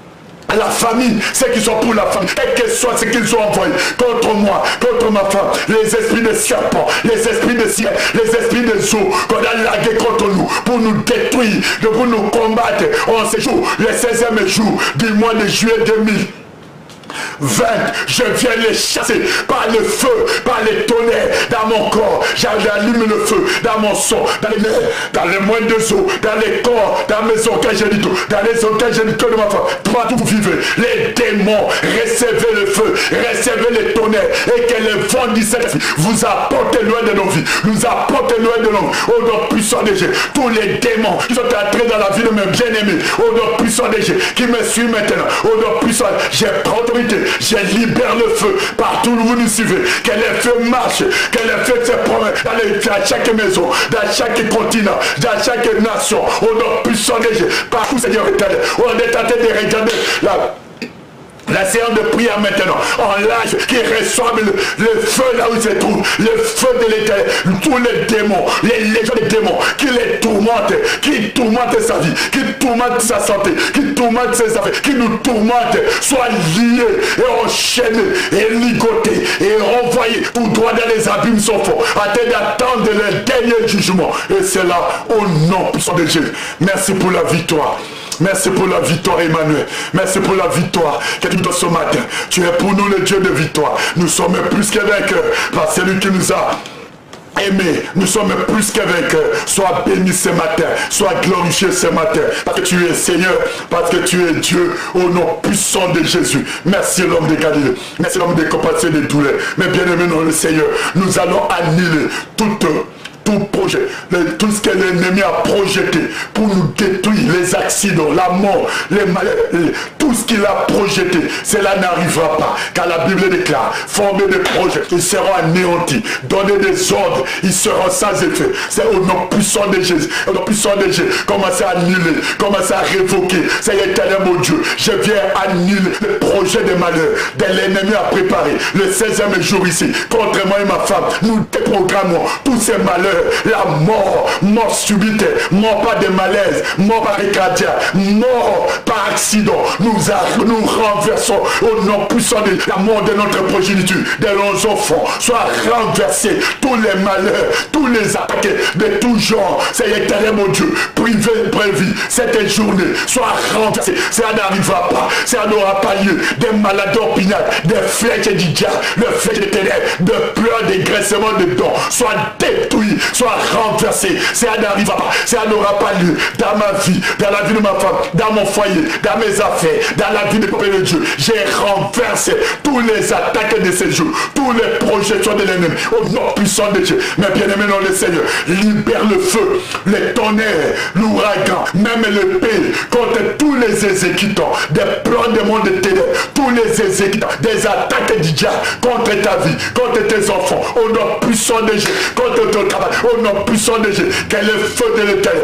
à la famille, ceux qui sont pour la famille, quel que soit ce qu'ils ont envoyé contre moi, contre ma femme, les esprits de serpents, les esprits de ciel, les esprits de eaux qu'on a lagués contre nous pour nous détruire, pour nous combattre en ce jour, le seizième jour du mois de juillet deux mille vingt, je viens les chasser par le feu, par les tonnerres dans mon corps, j'allume le feu dans mon sang, dans les nerfs, dans les moindres os, dans les corps, dans mes organes génitaux, dans les organes génitaux de ma femme, toi tout vous vivez, les démons, recevez le feu, recevez les tonnerres, et que les vents d'ici vous apportent loin de nos vies, nous apportent loin de nos vies, au nom puissant de Dieu, tous les démons qui sont entrés dans la vie de mes bien-aimés, au nom puissant de Dieu, qui me suivent maintenant, au nom puissant, j'ai autorité je libère le feu partout où vous nous suivez. Que le feu marche, que le feu se promène dans, les, dans chaque maison, dans chaque continent, dans chaque nation, au nom puissant de Jésus. Partout, Seigneur éternel, on est en train de regarder la... La séance de prière maintenant, en live, qui reçoit le, le feu là où il se trouve, le feu de l'éternel, tous les démons, les légions de démons, qui les tourmentent, qui tourmentent sa vie, qui tourmentent sa santé, qui tourmentent ses affaires, qui nous tourmentent, soient liés et enchaînés, et ligotés, et renvoyés tout droit dans les abîmes sans fond, afin d'attendre le dernier jugement. Et c'est là, au nom puissant de Jésus. Merci pour la victoire. Merci pour la victoire, Emmanuel. Merci pour la victoire que tu donnes ce matin. Tu es pour nous le Dieu de victoire. Nous sommes plus que vainqueurs par celui qui nous a aimés. Nous sommes plus que vainqueurs. Sois béni ce matin. Sois glorifié ce matin. Parce que tu es Seigneur. Parce que tu es Dieu. Au nom puissant de Jésus. Merci l'homme de Galilée. Merci l'homme des compassions et des douleurs. Mais bien aimé dans le Seigneur, nous allons annuler toute... tout projet, le, tout ce que l'ennemi a projeté pour nous détruire, les accidents, la mort, les malheurs, les, tout ce qu'il a projeté, cela n'arrivera pas. Car la Bible déclare, former des projets, ils seront anéantis, donner des ordres, ils seront sans effet. C'est au nom puissant de Jésus, au nom puissant de Jésus, commencez à annuler, commencez à révoquer. C'est éternel mon Dieu, je viens annuler le projet de malheur de l'ennemi a préparé le seizième jour ici, contre moi et ma femme. Nous déprogrammons tous ces malheurs. La mort, mort subite, mort par des malaises, mort par des cardiaques, mort par accident. Nous, nous renversons au nom puissant de la mort de notre progéniture, de nos enfants. Soit renversés tous les malheurs, tous les attaques de tout genre. C'est éternel mon Dieu, privé, prévu, cette journée, soit renversé. Ça n'arrivera pas, ça n'aura pas lieu. Des maladies opiniâtres, des flèches du diable, le flèche des ténèbres, de pleurs, des graissements de dents, soit détruits, soit renversé. Ça n'arrivera pas, ça n'aura pas lieu dans ma vie, dans la vie de ma femme, dans mon foyer, dans mes affaires, dans la vie des peuple de Dieu. J'ai renversé tous les attaques de ces jours, tous les projections de l'ennemi au nom puissant de Dieu. Mais bien aimé dans le Seigneur, libère le feu, les tonnerres, l'ouragan, même l'épée contre tous les exécutants des plans des mondes de ténèbres, tous les exécutants des attaques du diable contre ta vie, contre tes enfants, au nom puissant de Dieu, contre ton travail, au nom puissant de Dieu, que le feu de l'éternel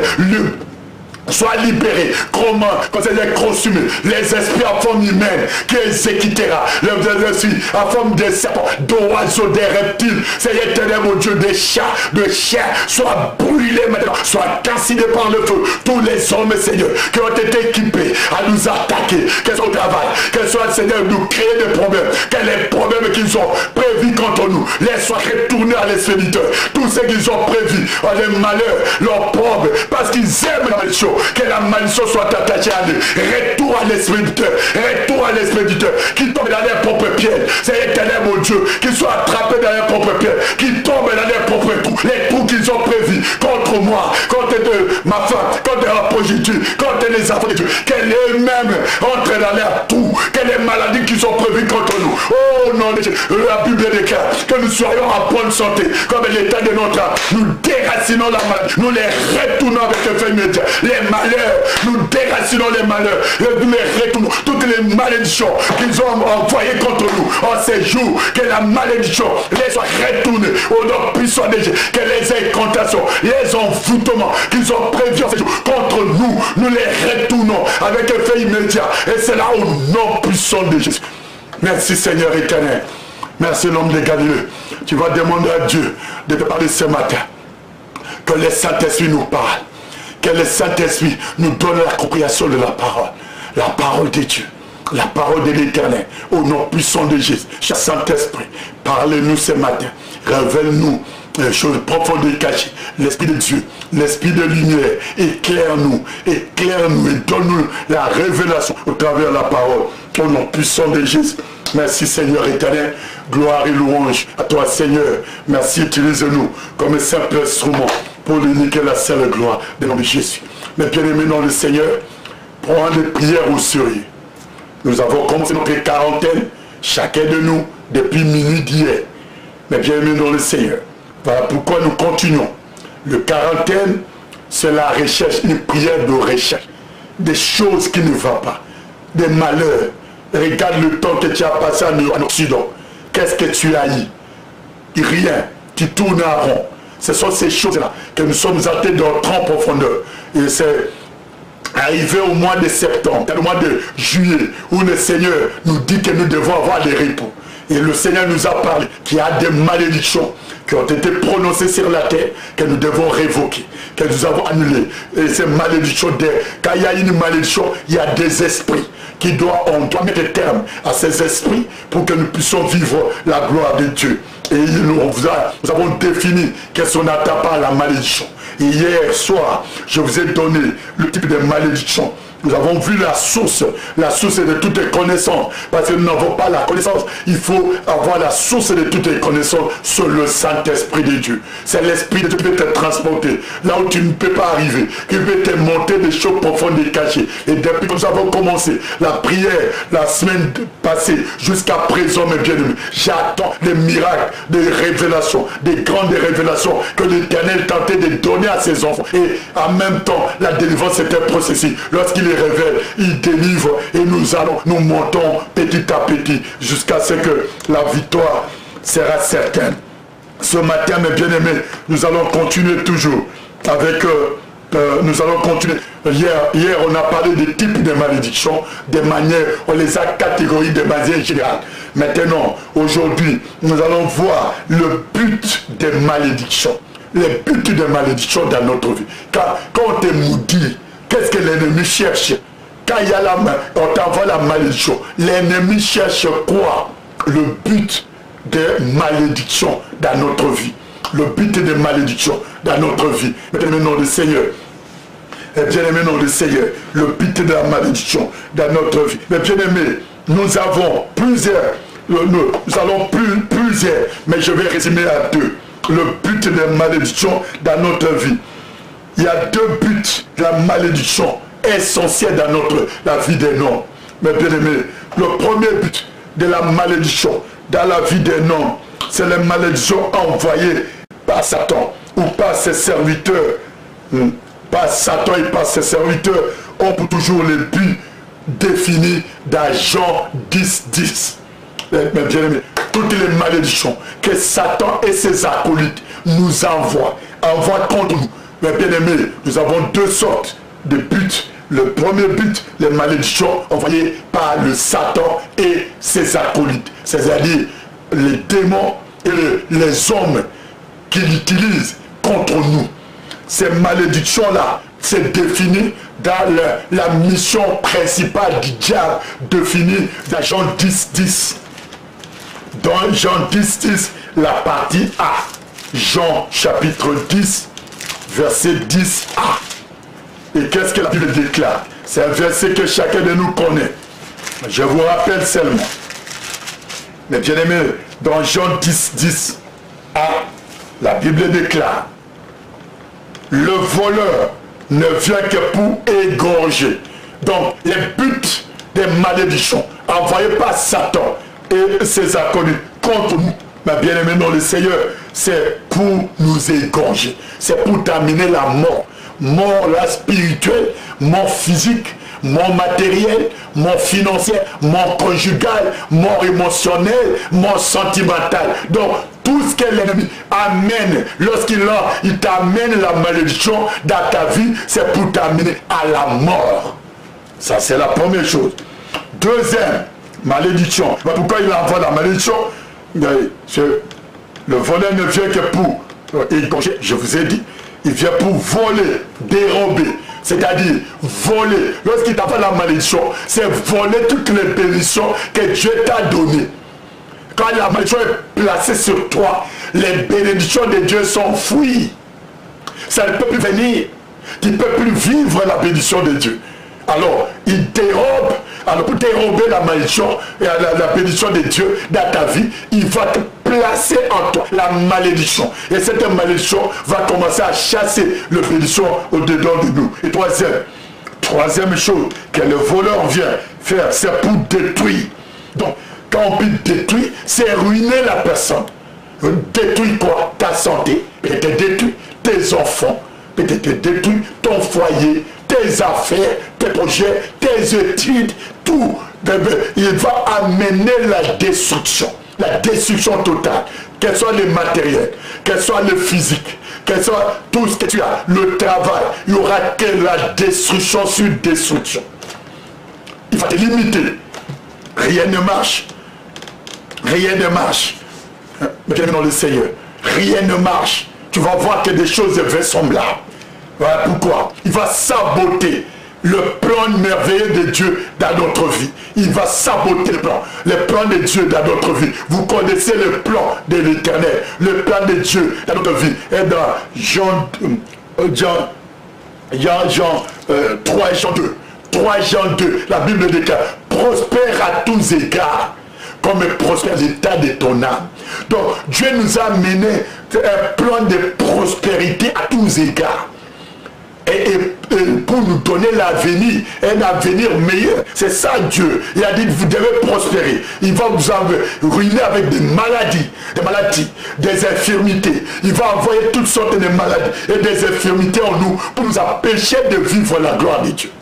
soit libéré, comment, quand c'est les consumé, les esprits en forme humaine qui exécutera, les esprits en forme de serpents, d'oiseaux, des reptiles, c'est l'éternel mon Dieu, des chats, de chiens, soit brûlés maintenant, soit calcinés par le feu, tous les hommes, Seigneur, qui ont été équipés à nous attaquer, qu'elles soient au travail, qu'elles soient, Seigneur, nous créer des problèmes, que les problèmes qu'ils ont prévus contre nous, les soient retournés à l'expéditeur, tous ceux qu'ils ont prévus, les malheurs, leurs problèmes, parce qu'ils aiment la malédiction, que la malédiction soit attachée à nous. Retour à l'expéditeur, retour à l'expéditeur, qui tombe dans leur propre piège. C'est l'éternel mon Dieu, qui soit attrapé dans leur propre piège, qui tombe dans leur propre trou, les trous qu'ils ont prévus contre moi, contre de ma femme, contre la progéniture, contre les enfants de Dieu, qu'elles eux-mêmes entrent dans leur trou, que les maladies qui sont prévues contre nous. Oh non, la Bible déclare que nous soyons en bonne santé, comme l'état de notre âme. Nous déracinons la maladie, nous les retournons avec un fait immédiat. Les malheurs, nous déracinons les malheurs, nous les retournons, toutes les malédictions qu'ils ont envoyées contre nous en ces jours, que la malédiction les soit retournée au nom puissant de Dieu, que les incantations, les envoûtements qu'ils ont prévus en ces jours contre nous, nous les retournons avec un fait immédiat, et c'est là au nom puissant de Jésus. Merci Seigneur éternel, merci l'homme de Galilée. Tu vas demander à Dieu de te parler ce matin, que le Saint-Esprit nous parle, que le Saint-Esprit nous donne la compréhension de la parole, la parole de Dieu, la parole de l'Éternel, au nom puissant de Jésus. Cher Saint-Esprit, parlez-nous ce matin, révèle-nous les choses profondes et cachées, l'Esprit de Dieu, l'Esprit de lumière, éclaire-nous, éclaire-nous et donne-nous la révélation au travers de la parole, au nom puissant de Jésus. Merci Seigneur éternel, gloire et louange à toi Seigneur. Merci, utilise-nous comme un simple instrument pour l'unique et la seule gloire de nom de Jésus. Mais bien aimé dans le Seigneur, prends des prières au sérieux. Nous avons commencé notre quarantaine, chacun de nous, depuis minuit d'hier. Mais bien aimé dans le Seigneur, voilà pourquoi nous continuons. Le quarantaine, c'est la recherche, une prière de recherche. Des choses qui ne vont pas, des malheurs, Regarde le temps que tu as passé en Occident. Qu'est-ce que tu as eu? Rien. Tu tournes à rond. Ce sont ces choses-là que nous sommes entrés dans trente profondeur. Et c'est arrivé au mois de septembre, au mois de juillet, où le Seigneur nous dit que nous devons avoir des repos. Et le Seigneur nous a parlé qu'il y a des malédictions qui ont été prononcées sur la terre, que nous devons révoquer, que nous avons annulées. Et ces malédictions, quand il y a une malédiction, il y a des esprits qui doivent, on doit mettre terme à ces esprits pour que nous puissions vivre la gloire de Dieu. Et nous, nous avons défini qu'est-ce qu'on n'atteint pas à la malédiction. Et hier soir, je vous ai donné le type de malédiction. Nous avons vu la source, la source de toutes les connaissances. Parce que nous n'avons pas la connaissance. Il faut avoir la source de toutes les connaissances sur le Saint-Esprit de Dieu. C'est l'Esprit de Dieu qui peut te transporter là où tu ne peux pas arriver, qui peut te monter des choses profondes et cachées. Et depuis que nous avons commencé la prière la semaine passée jusqu'à présent, mes bien-aimés, j'attends les miracles, des révélations, des grandes révélations que l'Éternel tentait de donner à ses enfants. Et en même temps, la délivrance était processus. Lorsqu'il révèle, il délivre et nous allons, nous montons petit à petit jusqu'à ce que la victoire sera certaine. Ce matin, mes bien-aimés, nous allons continuer toujours avec, euh, euh, nous allons continuer. Hier, hier, on a parlé des types de malédictions, des manières, on les a catégorisées de manière générale. Maintenant, aujourd'hui, nous allons voir le but des malédictions. Les buts des malédictions dans notre vie. Car quand on te maudit, qu'est-ce que l'ennemi cherche? Quand il y a la main, on t'envoie la malédiction. L'ennemi cherche quoi? Le but des malédictions dans notre vie. Le but des malédictions dans notre vie. Bien-aimé nom du Seigneur. Bien-aimé nom du Seigneur. Le but de la malédiction dans notre vie. Mais bien-aimé, nous avons plusieurs. Nous, nous allons plus, plusieurs. Mais je vais résumer à deux. Le but des malédictions dans notre vie. Il y a deux buts de la malédiction essentielle dans notre, la vie des hommes. Mais bien aimé, le premier but de la malédiction dans la vie des hommes, c'est la malédiction envoyée par Satan ou par ses serviteurs. Par Satan et par ses serviteurs ont pour toujours le but défini dans Jean dix, dix. Mais bien aimé, toutes les malédictions que Satan et ses acolytes nous envoient, envoient contre nous. Mais bien aimé, nous avons deux sortes de buts. Le premier but, les malédictions envoyées par le Satan et ses acolytes. C'est-à-dire les démons et les, les hommes qu'il utilise contre nous. Ces malédictions-là, c'est défini dans le, la mission principale du diable, définie dans Jean dix, dix. Dans Jean dix, dix, la partie A. Jean chapitre dix, verset dix a. Et qu'est-ce que la Bible déclare? C'est un verset que chacun de nous connaît. Je vous rappelle seulement. Mais bien aimé, dans Jean dix, dix a, la Bible déclare: le voleur ne vient que pour égorger. Donc, les buts des malédictions envoyées par Satan et ses acolytes contre nous, ma bien-aimée dans le Seigneur, c'est pour nous égorger. C'est pour terminer la mort. Mort là, spirituelle, mort physique, mort matériel, mort financier, mort conjugal, mort émotionnel, mort sentimental. Donc, tout ce que l'ennemi amène, lorsqu'il il t'amène la malédiction dans ta vie, c'est pour t'amener à la mort. Ça, c'est la première chose. Deuxième malédiction. Pourquoi il envoie la malédiction? Le voleur ne vient que pour égorger, je vous ai dit. Il vient pour voler, dérober, c'est-à-dire voler. Lorsqu'il t'envoie la malédiction, c'est voler toutes les bénédictions que Dieu t'a données. Quand la malédiction est placée sur toi, les bénédictions de Dieu sont fouilles. Ça ne peut plus venir. Tu ne peux plus vivre la bénédiction de Dieu. Alors, il dérobe. Alors, pour dérober la malédiction et la, la bénédiction de Dieu dans ta vie, il va te placer en toi la malédiction. Et cette malédiction va commencer à chasser la bénédiction au-dedans de nous. Et troisième, troisième chose que le voleur vient faire, c'est pour détruire. Donc, quand on peut détruire, c'est ruiner la personne. Détruire quoi? Ta santé, peut-être détruire tes enfants, peut-être détruire ton foyer, tes affaires, tes projets, tes études, tout, il va amener la destruction. La destruction totale. Quel soit le matériel, quel soit le physique, quel soit tout ce que tu as, le travail, il n'y aura que la destruction sur destruction. Il va te limiter. Rien ne marche. Rien ne marche. Mais bien dans le Seigneur, rien ne marche. Tu vas voir que des choses vraisemblables. Voilà pourquoi il va saboter le plan merveilleux de Dieu dans notre vie. Il va saboter le plan. Le plan de Dieu dans notre vie. Vous connaissez le plan de l'Éternel. Le plan de Dieu dans notre vie. Et dans Jean, euh, Jean, Jean, Jean euh, trois et Jean deux. trois et Jean deux. La Bible déclare, prospère à tous égards, comme prospère l'état de ton âme. Donc Dieu nous a mené un plan de prospérité à tous égards. Et, et, et pour nous donner l'avenir, un avenir meilleur. C'est ça Dieu. Il a dit, vous devez prospérer. Il va vous ruiner avec des maladies, des maladies, des infirmités. Il va envoyer toutes sortes de maladies et des infirmités en nous pour nous empêcher de vivre la gloire de Dieu.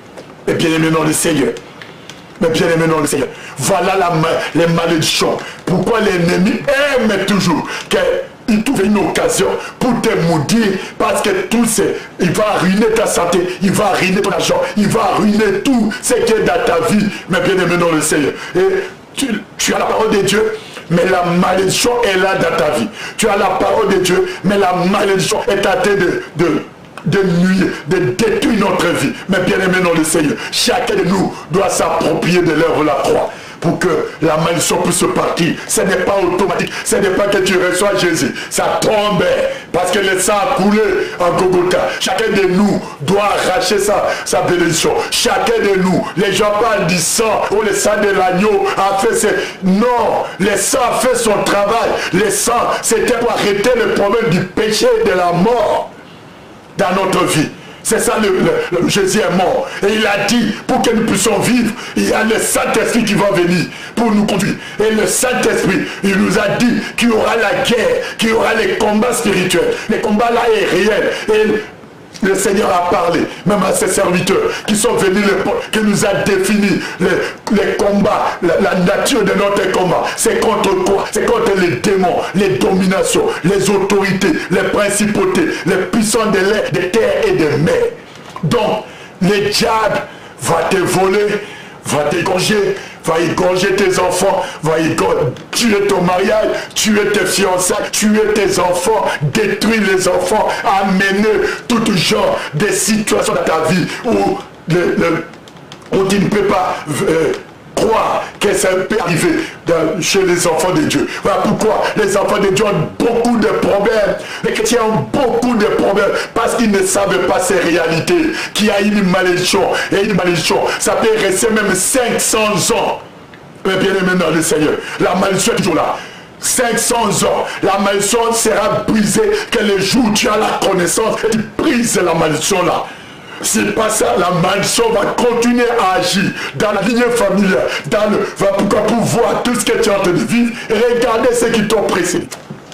Et bien aimé dans le Seigneur. Mais bien aimé dans le Seigneur. Voilà la, les malédictions. Pourquoi l'ennemi aime toujours que il trouve une occasion pour te maudire, parce que tout c'est, il va ruiner ta santé, il va ruiner ton argent, il va ruiner tout ce qui est dans ta vie, mais bien aimé dans le Seigneur. Et tu, tu as la parole de Dieu, mais la malédiction est là dans ta vie. Tu as la parole de Dieu, mais la malédiction est en train de, de, de nuire, de détruire notre vie. Mais bien aimé dans le Seigneur, chacun de nous doit s'approprier de l'œuvre de la croix, pour que la malédiction puisse partir. Ce n'est pas automatique. Ce n'est pas que tu reçois Jésus. Ça tombe parce que le sang a coulé en Golgotha. Chacun de nous doit arracher sa, sa bénédiction. Chacun de nous, les gens parlent du sang, ou le sang de l'agneau a fait ses... Non, le sang a fait son travail. Le sang, c'était pour arrêter le problème du péché et de la mort dans notre vie. C'est ça, le, le, le Jésus est mort. Et il a dit, pour que nous puissions vivre, il y a le Saint-Esprit qui va venir pour nous conduire. Et le Saint-Esprit, il nous a dit qu'il y aura la guerre, qu'il y aura les combats spirituels. Les combats là est réel. Et le Seigneur a parlé, même à ses serviteurs qui sont venus, qui nous a défini les, les combats, la, la nature de notre combat. C'est contre quoi? C'est contre les démons, les dominations, les autorités, les principautés, les puissants de l'air, des terres et des mers. Donc, le diable va te voler, va t'égorger, va égorger tes enfants, va égorger, tuer ton mariage, tuer tes fiançailles, tuer tes enfants, détruire les enfants, amener tout genre de situations dans ta vie où, le, le, où tu ne peux pas euh, croire que ça peut arriver dans, chez les enfants de Dieu. Voilà pourquoi les enfants de Dieu ont beaucoup de problèmes. Les chrétiens ont beaucoup de problèmes parce qu'ils ne savent pas ces réalités. Qu'il y a une malédiction. Et une malédiction, ça peut rester même cinq cents ans. Mais bien aimé dans le Seigneur, la malédiction est toujours là. cinq cents ans, la malédiction sera brisée que le jour où tu as la connaissance et tu brises la malédiction là. C'est pas ça, la malédiction va continuer à agir dans la lignée familiale, dans le, va pourquoi pour voir tout ce que tu es en train de vivre et regarder ceux qui t'ont précédé.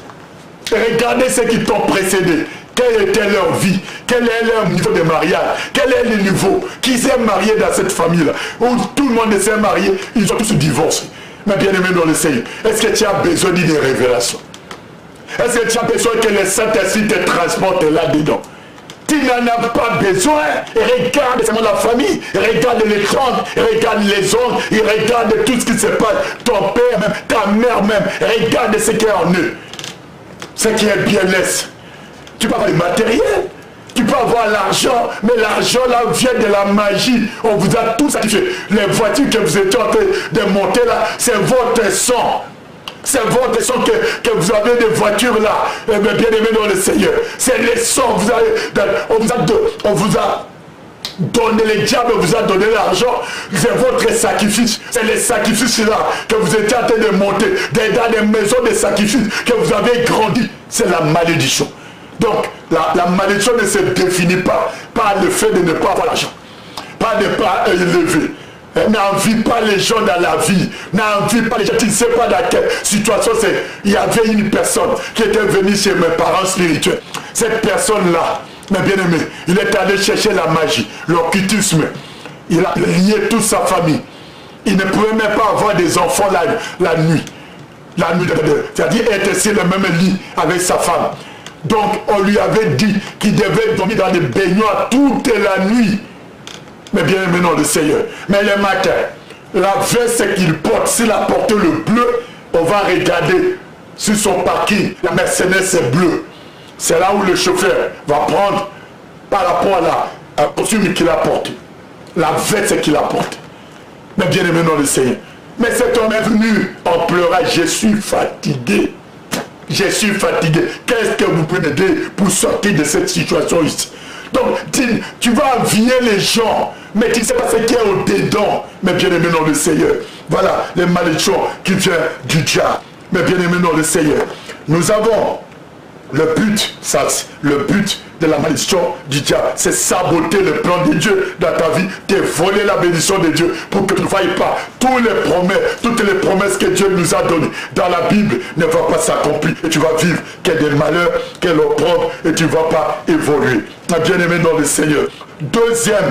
Et regardez ceux qui t'ont précédé. Quelle était leur vie? Quel est leur niveau de mariage? Quel est le niveau? Qui s'est marié dans cette famille-là? Où tout le monde s'est marié, ils ont tous divorcé. Mais bien aimé dans le Seigneur, est-ce que tu as besoin d'une révélation? Est-ce que tu as besoin que le Saint-Esprit te transporte là-dedans? Tu n'en as pas besoin. Et regarde seulement la famille, et regarde les tantes, et regarde les oncles, et regarde tout ce qui se passe. Ton père même, ta mère même, et regarde ce qu'il y a en eux. Ce qui est bien laisse. Tu peux avoir le matériel, tu peux avoir l'argent, mais l'argent là vient de la magie. On vous a tout sacrifié. Les voitures que vous étiez en train de monter là, c'est votre sang. C'est votre sang que, que vous avez des voitures là. Eh bien, bien aimé dans le Seigneur. C'est les sangs. Vous avez, on, vous a, on vous a donné, les diables vous a donné l'argent. C'est votre sacrifice. C'est les sacrifices là que vous étiez en train de monter. Dans des maisons de sacrifices que vous avez grandi. C'est la malédiction. Donc, la, la malédiction ne se définit pas par le fait de ne pas avoir l'argent, pas de ne pas élever. N'envie pas les gens dans la vie, n'envie pas les gens, tu ne sais pas dans quelle situation c'est. Il y avait une personne qui était venue chez mes parents spirituels. Cette personne-là, mais bien aimé, il est allé chercher la magie, l'occultisme. Il a lié toute sa famille. Il ne pouvait même pas avoir des enfants la, la nuit. La nuit, c'est-à-dire être sur le même lit avec sa femme. Donc on lui avait dit qu'il devait dormir dans les baignoires toute la nuit. Mais bien aimé non le Seigneur. Mais le matin, la veste qu'il porte, s'il a porté le bleu, on va regarder sur son parking, la Mercedes est bleue. C'est là où le chauffeur va prendre par rapport à la, la costume qu'il a porté, la veste qu'il a portée. Mais bien aimé non le Seigneur. Mais cet homme est venu en pleurant, je suis fatigué. Je suis fatigué. Qu'est-ce que vous pouvez m'aider pour sortir de cette situation ici? Donc, tu, tu vas envier les gens, mais tu ne sais pas ce qu'il y a au-dedans. Mais bien aimé non le Seigneur. Voilà les malédictions qui viennent du diable. Mais bien aimé non le Seigneur. Nous avons le but, ça, le but de la malédiction du diable, c'est saboter le plan de Dieu dans ta vie, te voler la bénédiction de Dieu pour que tu ne voyes pas tous les promesses, toutes les promesses que Dieu nous a données dans la Bible ne vont pas s'accomplir et tu vas vivre quel des malheurs, quel opprobre et tu ne vas pas évoluer. Bien-aimé dans le Seigneur. Deuxième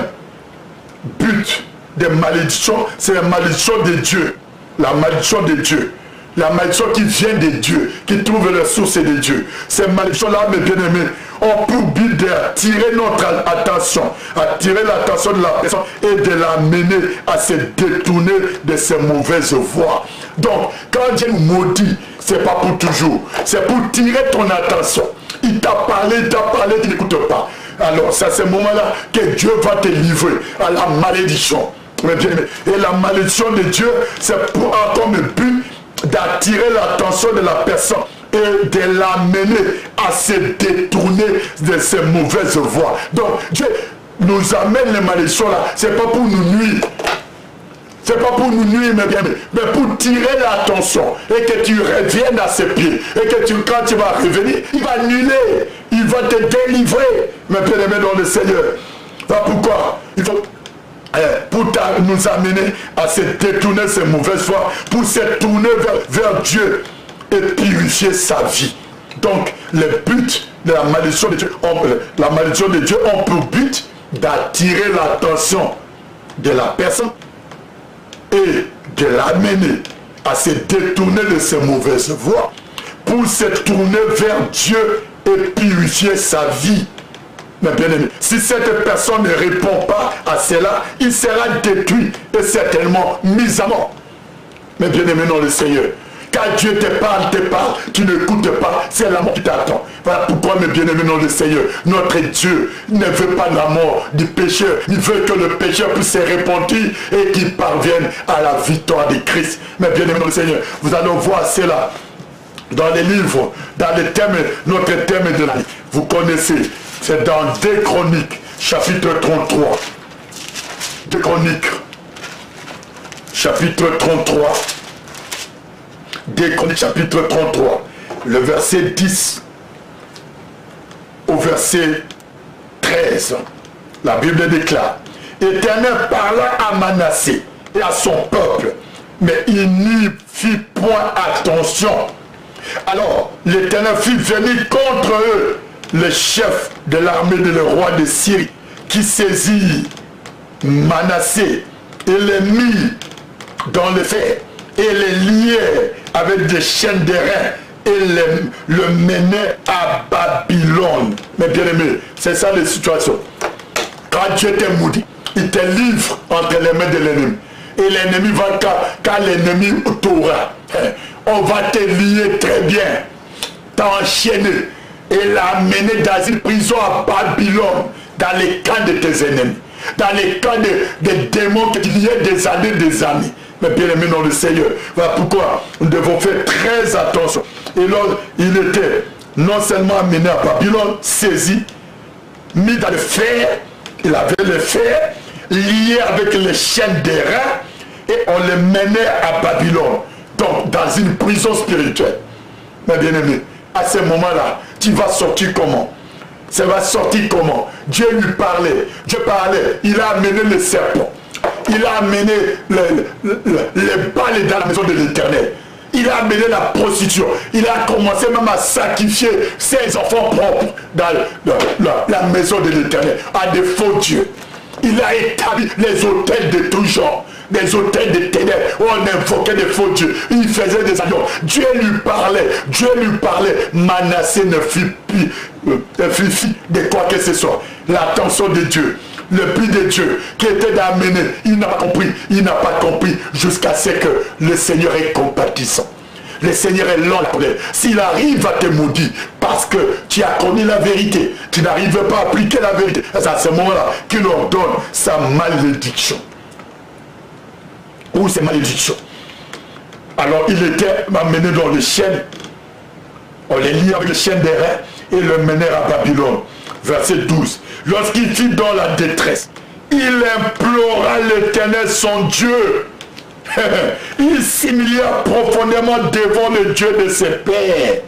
but des malédictions, c'est la malédiction de Dieu. La malédiction de Dieu. La malédiction qui vient de Dieu, qui trouve la source de Dieu. Ces malédictions-là, mes bien-aimés, ont pour but d'attirer notre attention, attirer l'attention de la personne et de l'amener à se détourner de ses mauvaises voies. Donc, quand Dieu nous maudit, ce n'est pas pour toujours. C'est pour tirer ton attention. Il t'a parlé, il t'a parlé, tu n'écoutes pas. Alors, c'est à ce moment-là que Dieu va te livrer à la malédiction. Mais bien aimé, et la malédiction de Dieu, c'est pour comme but d'attirer l'attention de la personne et de l'amener à se détourner de ses mauvaises voies. Donc Dieu nous amène les malédictions là, c'est pas pour nous nuire. C'est pas pour nous nuire, mais bien, mais pour tirer l'attention et que tu reviennes à ses pieds. Et que tu, quand tu vas revenir, il va annuler, il va te délivrer. Mais bien aimé dans le Seigneur. Voilà pourquoi il faut pour nous amener à se détourner de ces mauvaises voies, pour se tourner vers, vers Dieu et purifier sa vie. Donc, le but de la malédiction de Dieu, on, la malédiction de Dieu a pour but d'attirer l'attention de la personne et de l'amener à se détourner de ces mauvaises voies, pour se tourner vers Dieu et purifier sa vie. Mais bien aimé, si cette personne ne répond pas à cela, il sera détruit et certainement mis à mort. Mais bien aimé dans le Seigneur, quand Dieu te parle, te parle, tu n'écoutes pas, c'est la mort qui t'attend. Voilà pourquoi, mes bien-aimés dans le Seigneur, notre Dieu ne veut pas la mort du pécheur. Il veut que le pécheur puisse se repentir et qu'il parvienne à la victoire de Christ. Mais bien-aimés dans le Seigneur, vous allez voir cela dans les livres, dans les thèmes, notre thème de la vie. Vous connaissez, c'est dans deux Chroniques, chapitre trente-trois. deux Chroniques, chapitre trente-trois. deux Chroniques, chapitre trente-trois. Le verset dix au verset treize. La Bible déclare: Éternel parla à Manassé et à son peuple, mais il n'y fit point attention. Alors l'Éternel fit venir contre eux le chef de l'armée de le roi de Syrie, qui saisit Manassé et le mit dans le fer et le liait avec des chaînes d'airain et le, le menait à Babylone. Mais bien aimé, c'est ça la situation. Quand Dieu te maudit, il te livre entre les mains de l'ennemi. Et l'ennemi va, quand, quand l'ennemi t'aura, on va te lier très bien, t'enchaîner et l'amener dans une prison à Babylone, dans les camps de tes ennemis, dans les camps de, de démons qui liaient des années, des années. Mais bien aimé dans le Seigneur, voilà pourquoi nous devons faire très attention. Et là, il était non seulement amené à Babylone, saisi, mis dans le fer, il avait le fer, lié avec les chaînes d'airain, et on le menait à Babylone, donc dans une prison spirituelle. Mais bien aimé, à ce moment-là, tu vas sortir comment? Ça va sortir comment? Dieu lui parlait, Dieu parlait, il a amené le serpent, il a amené le, le, le, les balles dans la maison de l'Éternel, il a amené la prostitution, il a commencé même à sacrifier ses enfants propres dans la, la, la maison de l'Éternel, à des faux dieux. Il a établi les autels de tout genre. Des autels de ténèbres où on invoquait des faux dieux. Il faisait des alliances. Dieu lui parlait. Dieu lui parlait. Manassé ne fit plus euh, fit, fit de quoi que ce soit. L'attention de Dieu. Le but de Dieu qui était d'amener. Il n'a pas compris. Il n'a pas compris jusqu'à ce que le Seigneur est compatissant. Le Seigneur est lent à la colère. S'il arrive à te maudire parce que tu as connu la vérité, tu n'arrives pas à appliquer la vérité, c'est à ce moment-là qu'il ordonne sa malédiction. Ou ses malédictions. Alors il était amené dans les chaînes. On les lit avec les chaînes des reins et le menèrent à Babylone. Verset douze. Lorsqu'il fut dans la détresse, il implora l'Éternel son Dieu. Il s'humilia profondément devant le Dieu de ses pères.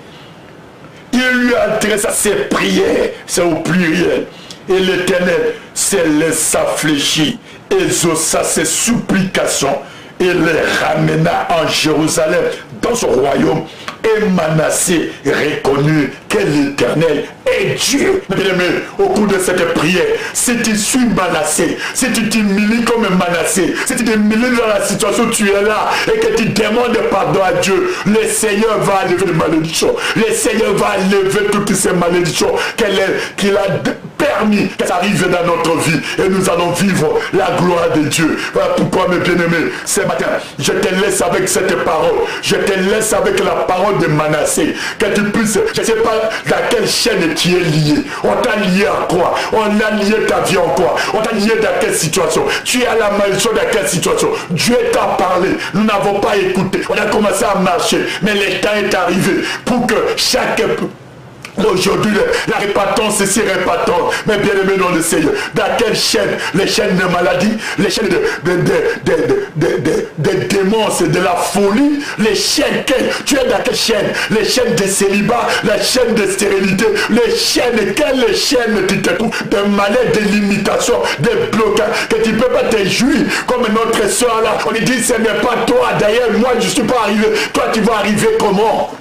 Il lui adressa ses prières, c'est au pluriel. Et l'Éternel se laissa fléchir, exauça ses supplications et les ramena en Jérusalem, dans son royaume. Et Manassé reconnut que l'Éternel est Dieu. Mais bien aimé, au cours de cette prière, si tu suis Manassé, si tu t'humilies comme Manassé, si tu t'humilies dans la situation où tu es là et que tu demandes pardon à Dieu, le Seigneur va enlever les malédictions. Le Seigneur va enlever toutes ces malédictions qu'il a permis que ça arrive dans notre vie. Et nous allons vivre la gloire de Dieu. Voilà pourquoi, mes bien-aimés, ce matin, je te laisse avec cette parole. Je te laisse avec la parole de Manassé, que tu puisses, je ne sais pas dans quelle chaîne tu es lié. On t'a lié à quoi? On a lié ta vie en quoi? On t'a lié dans quelle situation? Tu es à la malédiction dans quelle situation? Dieu t'a parlé, nous n'avons pas écouté. On a commencé à marcher, mais le temps est arrivé pour que chaque... Aujourd'hui, la répatance c'est répatante. Mais bien aimé dans le Seigneur, dans quelle chaîne? Les chaînes de maladie, les chaînes de, de, de, de, de, de, de, de démence, de la folie, les chaînes, tu es dans quelle chaîne? Les chaînes de célibat, la chaîne de stérilité, les chaînes, quelles chaînes tu te trouves? De malaises, de limitations, de blocages, que tu ne peux pas te jouir comme notre soeur là. On lui dit, ce n'est pas toi, d'ailleurs, moi je ne suis pas arrivé. Toi, tu vas arriver comment?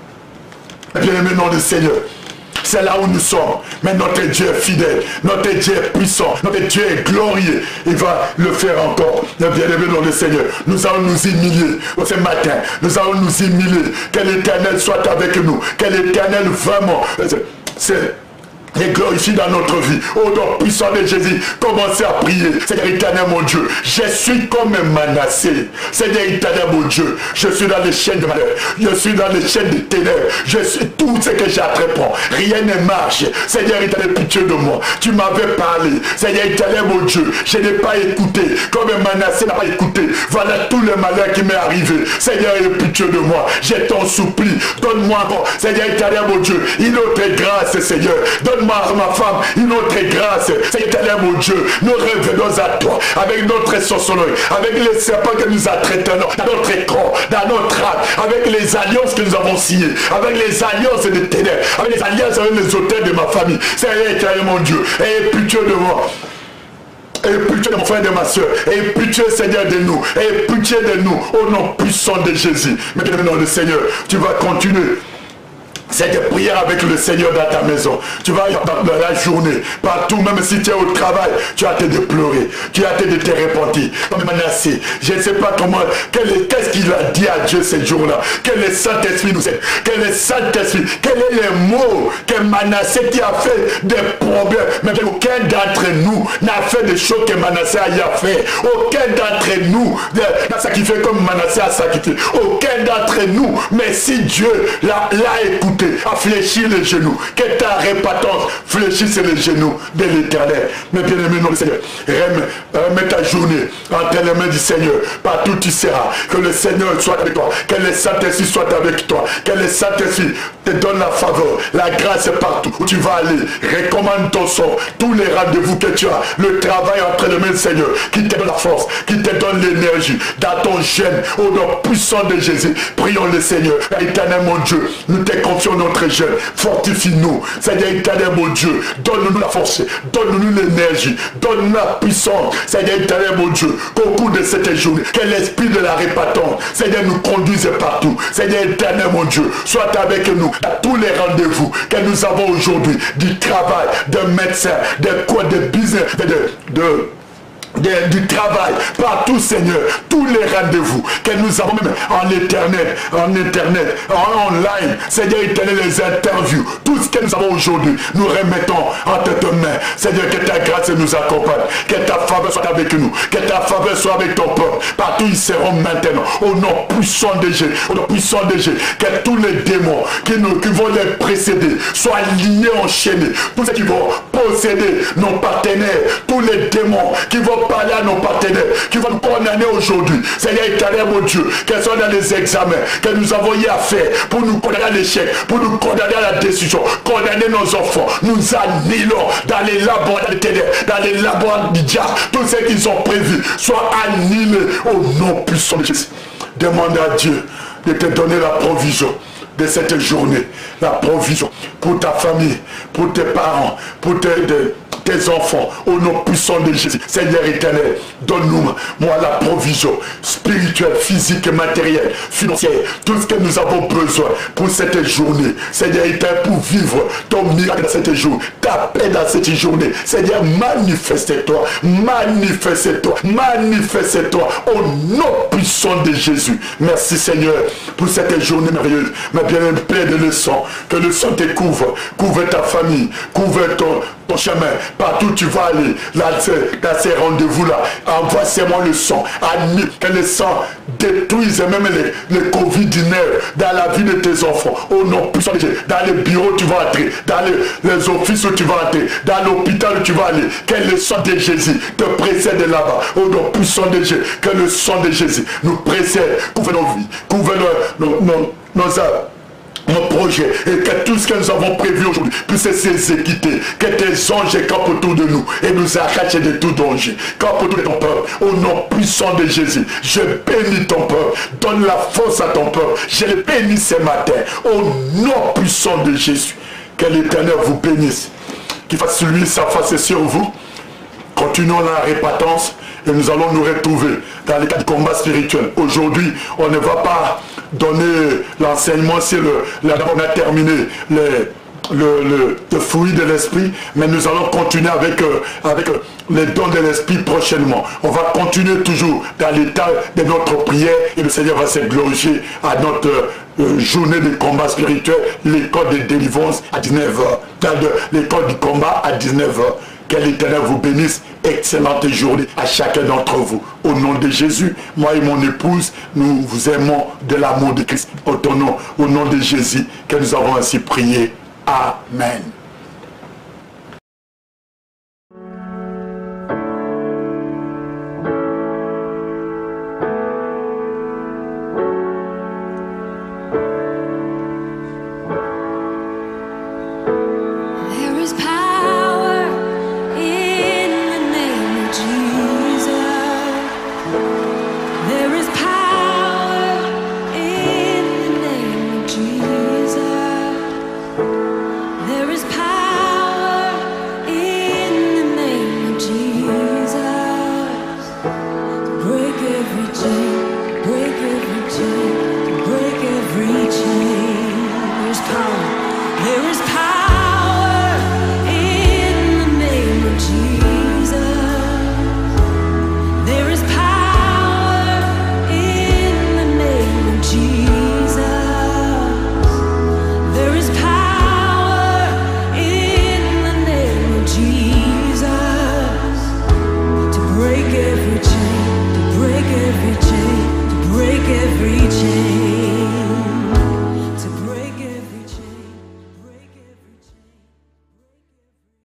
Bien aimé dans le Seigneur, c'est là où nous sommes. Mais notre Dieu est fidèle, notre Dieu est puissant, notre Dieu est glorieux. Il va le faire encore. Bien aimé dans le Seigneur, nous allons nous humilier ce matin. Nous allons nous humilier. Que l'Éternel soit avec nous. Que l'Éternel vraiment... c'est et glorifie dans notre vie. Au nom puissant de Jésus, commencez à prier. Seigneur éternel mon Dieu, je suis comme Manassé. Seigneur éternel mon Dieu, je suis dans les chaînes de malheur. Je suis dans les chaînes de ténèbres. Je suis tout ce que j'entreprends. Rien ne marche. Seigneur éternel, pitié de moi. Tu m'avais parlé. Seigneur éternel mon Dieu, je n'ai pas écouté. Comme Manassé n'a pas écouté. Voilà tout le malheur qui m'est arrivé. Seigneur, aie pitié de moi. Je t'en supplie. Donne-moi encore. Seigneur éternel mon Dieu, une autre grâce, Seigneur. Donne à ma femme une autre grâce. Seigneur éternel mon Dieu, nous revenons à toi avec notre sorcellerie, avec les serpents que nous entretenons dans notre corps, dans notre âme, avec les alliances que nous avons signées, avec les alliances des ténèbres, avec les alliances avec les autels de ma famille. Seigneur éternel mon Dieu, aie pitié de moi. Et pitié de mon frère et de ma soeur. Et pitié, Seigneur, de nous. Et pitié de nous. Au nom puissant de Jésus. Maintenant, le Seigneur, tu vas continuer. C'est de prier avec le Seigneur dans ta maison. Tu vas dans la journée, partout, même si tu es au travail, tu as hâte de pleurer, tu as hâte de te repentir. Comme Manassé, je ne sais pas comment, qu'est-ce qu'il a dit à Dieu ces jours-là. Que le Saint-Esprit nous aide. Que le Saint-Esprit, quel est le mot que Manassé qui a fait des problèmes. Mais aucun d'entre nous n'a fait des choses que Manassé a fait. Aucun d'entre nous n'a sacrifié comme Manassé a sacrifié. Aucun d'entre nous. Mais si Dieu l'a écouté, à fléchir les genoux, que ta répatance fléchisse les genoux de l'Éternel. Mais bien aimé, non, le Seigneur, remets ta journée entre les mains du Seigneur. Partout tu seras. Que le Seigneur soit avec toi. Que le Saint-Esprit soit avec toi. Que le Saint-Esprit te donne la faveur, la grâce partout où tu vas aller. Recommande ton sort, tous les rendez-vous que tu as, le travail entre les mains du Seigneur, qui te donne la force, qui te donne l'énergie dans ton jeûne, au nom puissant de Jésus. Prions le Seigneur. Éternel mon Dieu, nous te confions notre jeûne, fortifie-nous. Seigneur éternel mon Dieu, donne-nous la force, donne-nous l'énergie, donne-nous la puissance. Seigneur éternel mon Dieu, qu'au cours de cette journée, que l'esprit de la répatance, Seigneur, nous conduise partout. Seigneur éternel mon Dieu, sois avec nous à tous les rendez-vous que nous avons aujourd'hui, du travail, de médecins, de quoi, de business, de, de de, du travail, partout Seigneur, tous les rendez-vous que nous avons même en internet, en internet, en online, Seigneur éternel, les interviews, tout ce que nous avons aujourd'hui, nous remettons entre tes mains. Seigneur, que ta grâce nous accompagne, que ta faveur soit avec nous, que ta faveur soit avec ton peuple, partout ils seront maintenant, au nom puissant de Jésus, au nom puissant de Jésus, que tous les démons qui, nous, qui vont les précéder soient liés, enchaînés, tous ceux qui vont posséder nos partenaires, tous les démons qui vont parler à nos partenaires, qui vont nous condamner aujourd'hui. Seigneur éternel, mon Dieu, qu'elles soient dans les examens que nous avons eu à faire pour nous condamner à l'échec, pour nous condamner à la décision, condamner nos enfants, nous annihilons dans les laboratoires des ténèbres, dans les laboratoires du diable, tous ceux qu'ils ont prévus soient annihilés au nom puissant de Jésus. Demande à Dieu de te donner la provision de cette journée, la provision pour ta famille, pour tes parents, pour tes, de, tes enfants, au nom puissant de Jésus. Seigneur éternel, donne-nous, moi, la provision spirituelle, physique, matérielle, financière, tout ce que nous avons besoin pour cette journée. Seigneur éternel, pour vivre ton miracle dans cette journée, ta paix dans cette journée. Seigneur, manifeste-toi, manifeste-toi, manifeste-toi au nom puissant de Jésus. Merci Seigneur pour cette journée merveilleuse. Mais bien plein de le sang, que le sang te couvre, couvre ta famille, couvre ton, ton chemin, partout où tu vas aller, là, dans ces rendez-vous-là, envoie seulement le sang, admis que le sang détruise même les, les Covid dix-neuf dans la vie de tes enfants, au nom puissant de Jésus, dans les bureaux où tu vas entrer, dans les, les offices où tu vas entrer, dans l'hôpital où tu vas aller, que le sang de Jésus te précède là-bas, au nom puissant de Jésus, que le sang de Jésus nous précède, couvre nos vies, couvre nos, nos, nos, nos âmes, nos projets, et que tout ce que nous avons prévu aujourd'hui puisse s'exécuter, que tes anges campent autour de nous et nous arrachent de tout danger, campent autour de ton peuple, au nom puissant de Jésus. Je bénis ton peuple, donne la force à ton peuple, je le bénis ce matin, au nom puissant de Jésus. Que l'Éternel vous bénisse, qu'il fasse lui sa face sur vous. Continuons la répétence et nous allons nous retrouver dans les cas de combat spirituel. Aujourd'hui, on ne va pas donner l'enseignement si le, là, on a terminé les, le, le, le fruit de l'esprit, mais nous allons continuer avec, euh, avec euh, les dons de l'esprit prochainement. On va continuer toujours dans l'état de notre prière et le Seigneur va se glorifier à notre euh, journée de combat spirituel, l'école de délivrance à dix-neuf heures, dans l'école du combat à dix-neuf heures. Que l'Éternel vous bénisse. Excellente journée à chacun d'entre vous. Au nom de Jésus, moi et mon épouse, nous vous aimons de l'amour de Christ. Au nom, au nom de Jésus, que nous avons ainsi prié. Amen.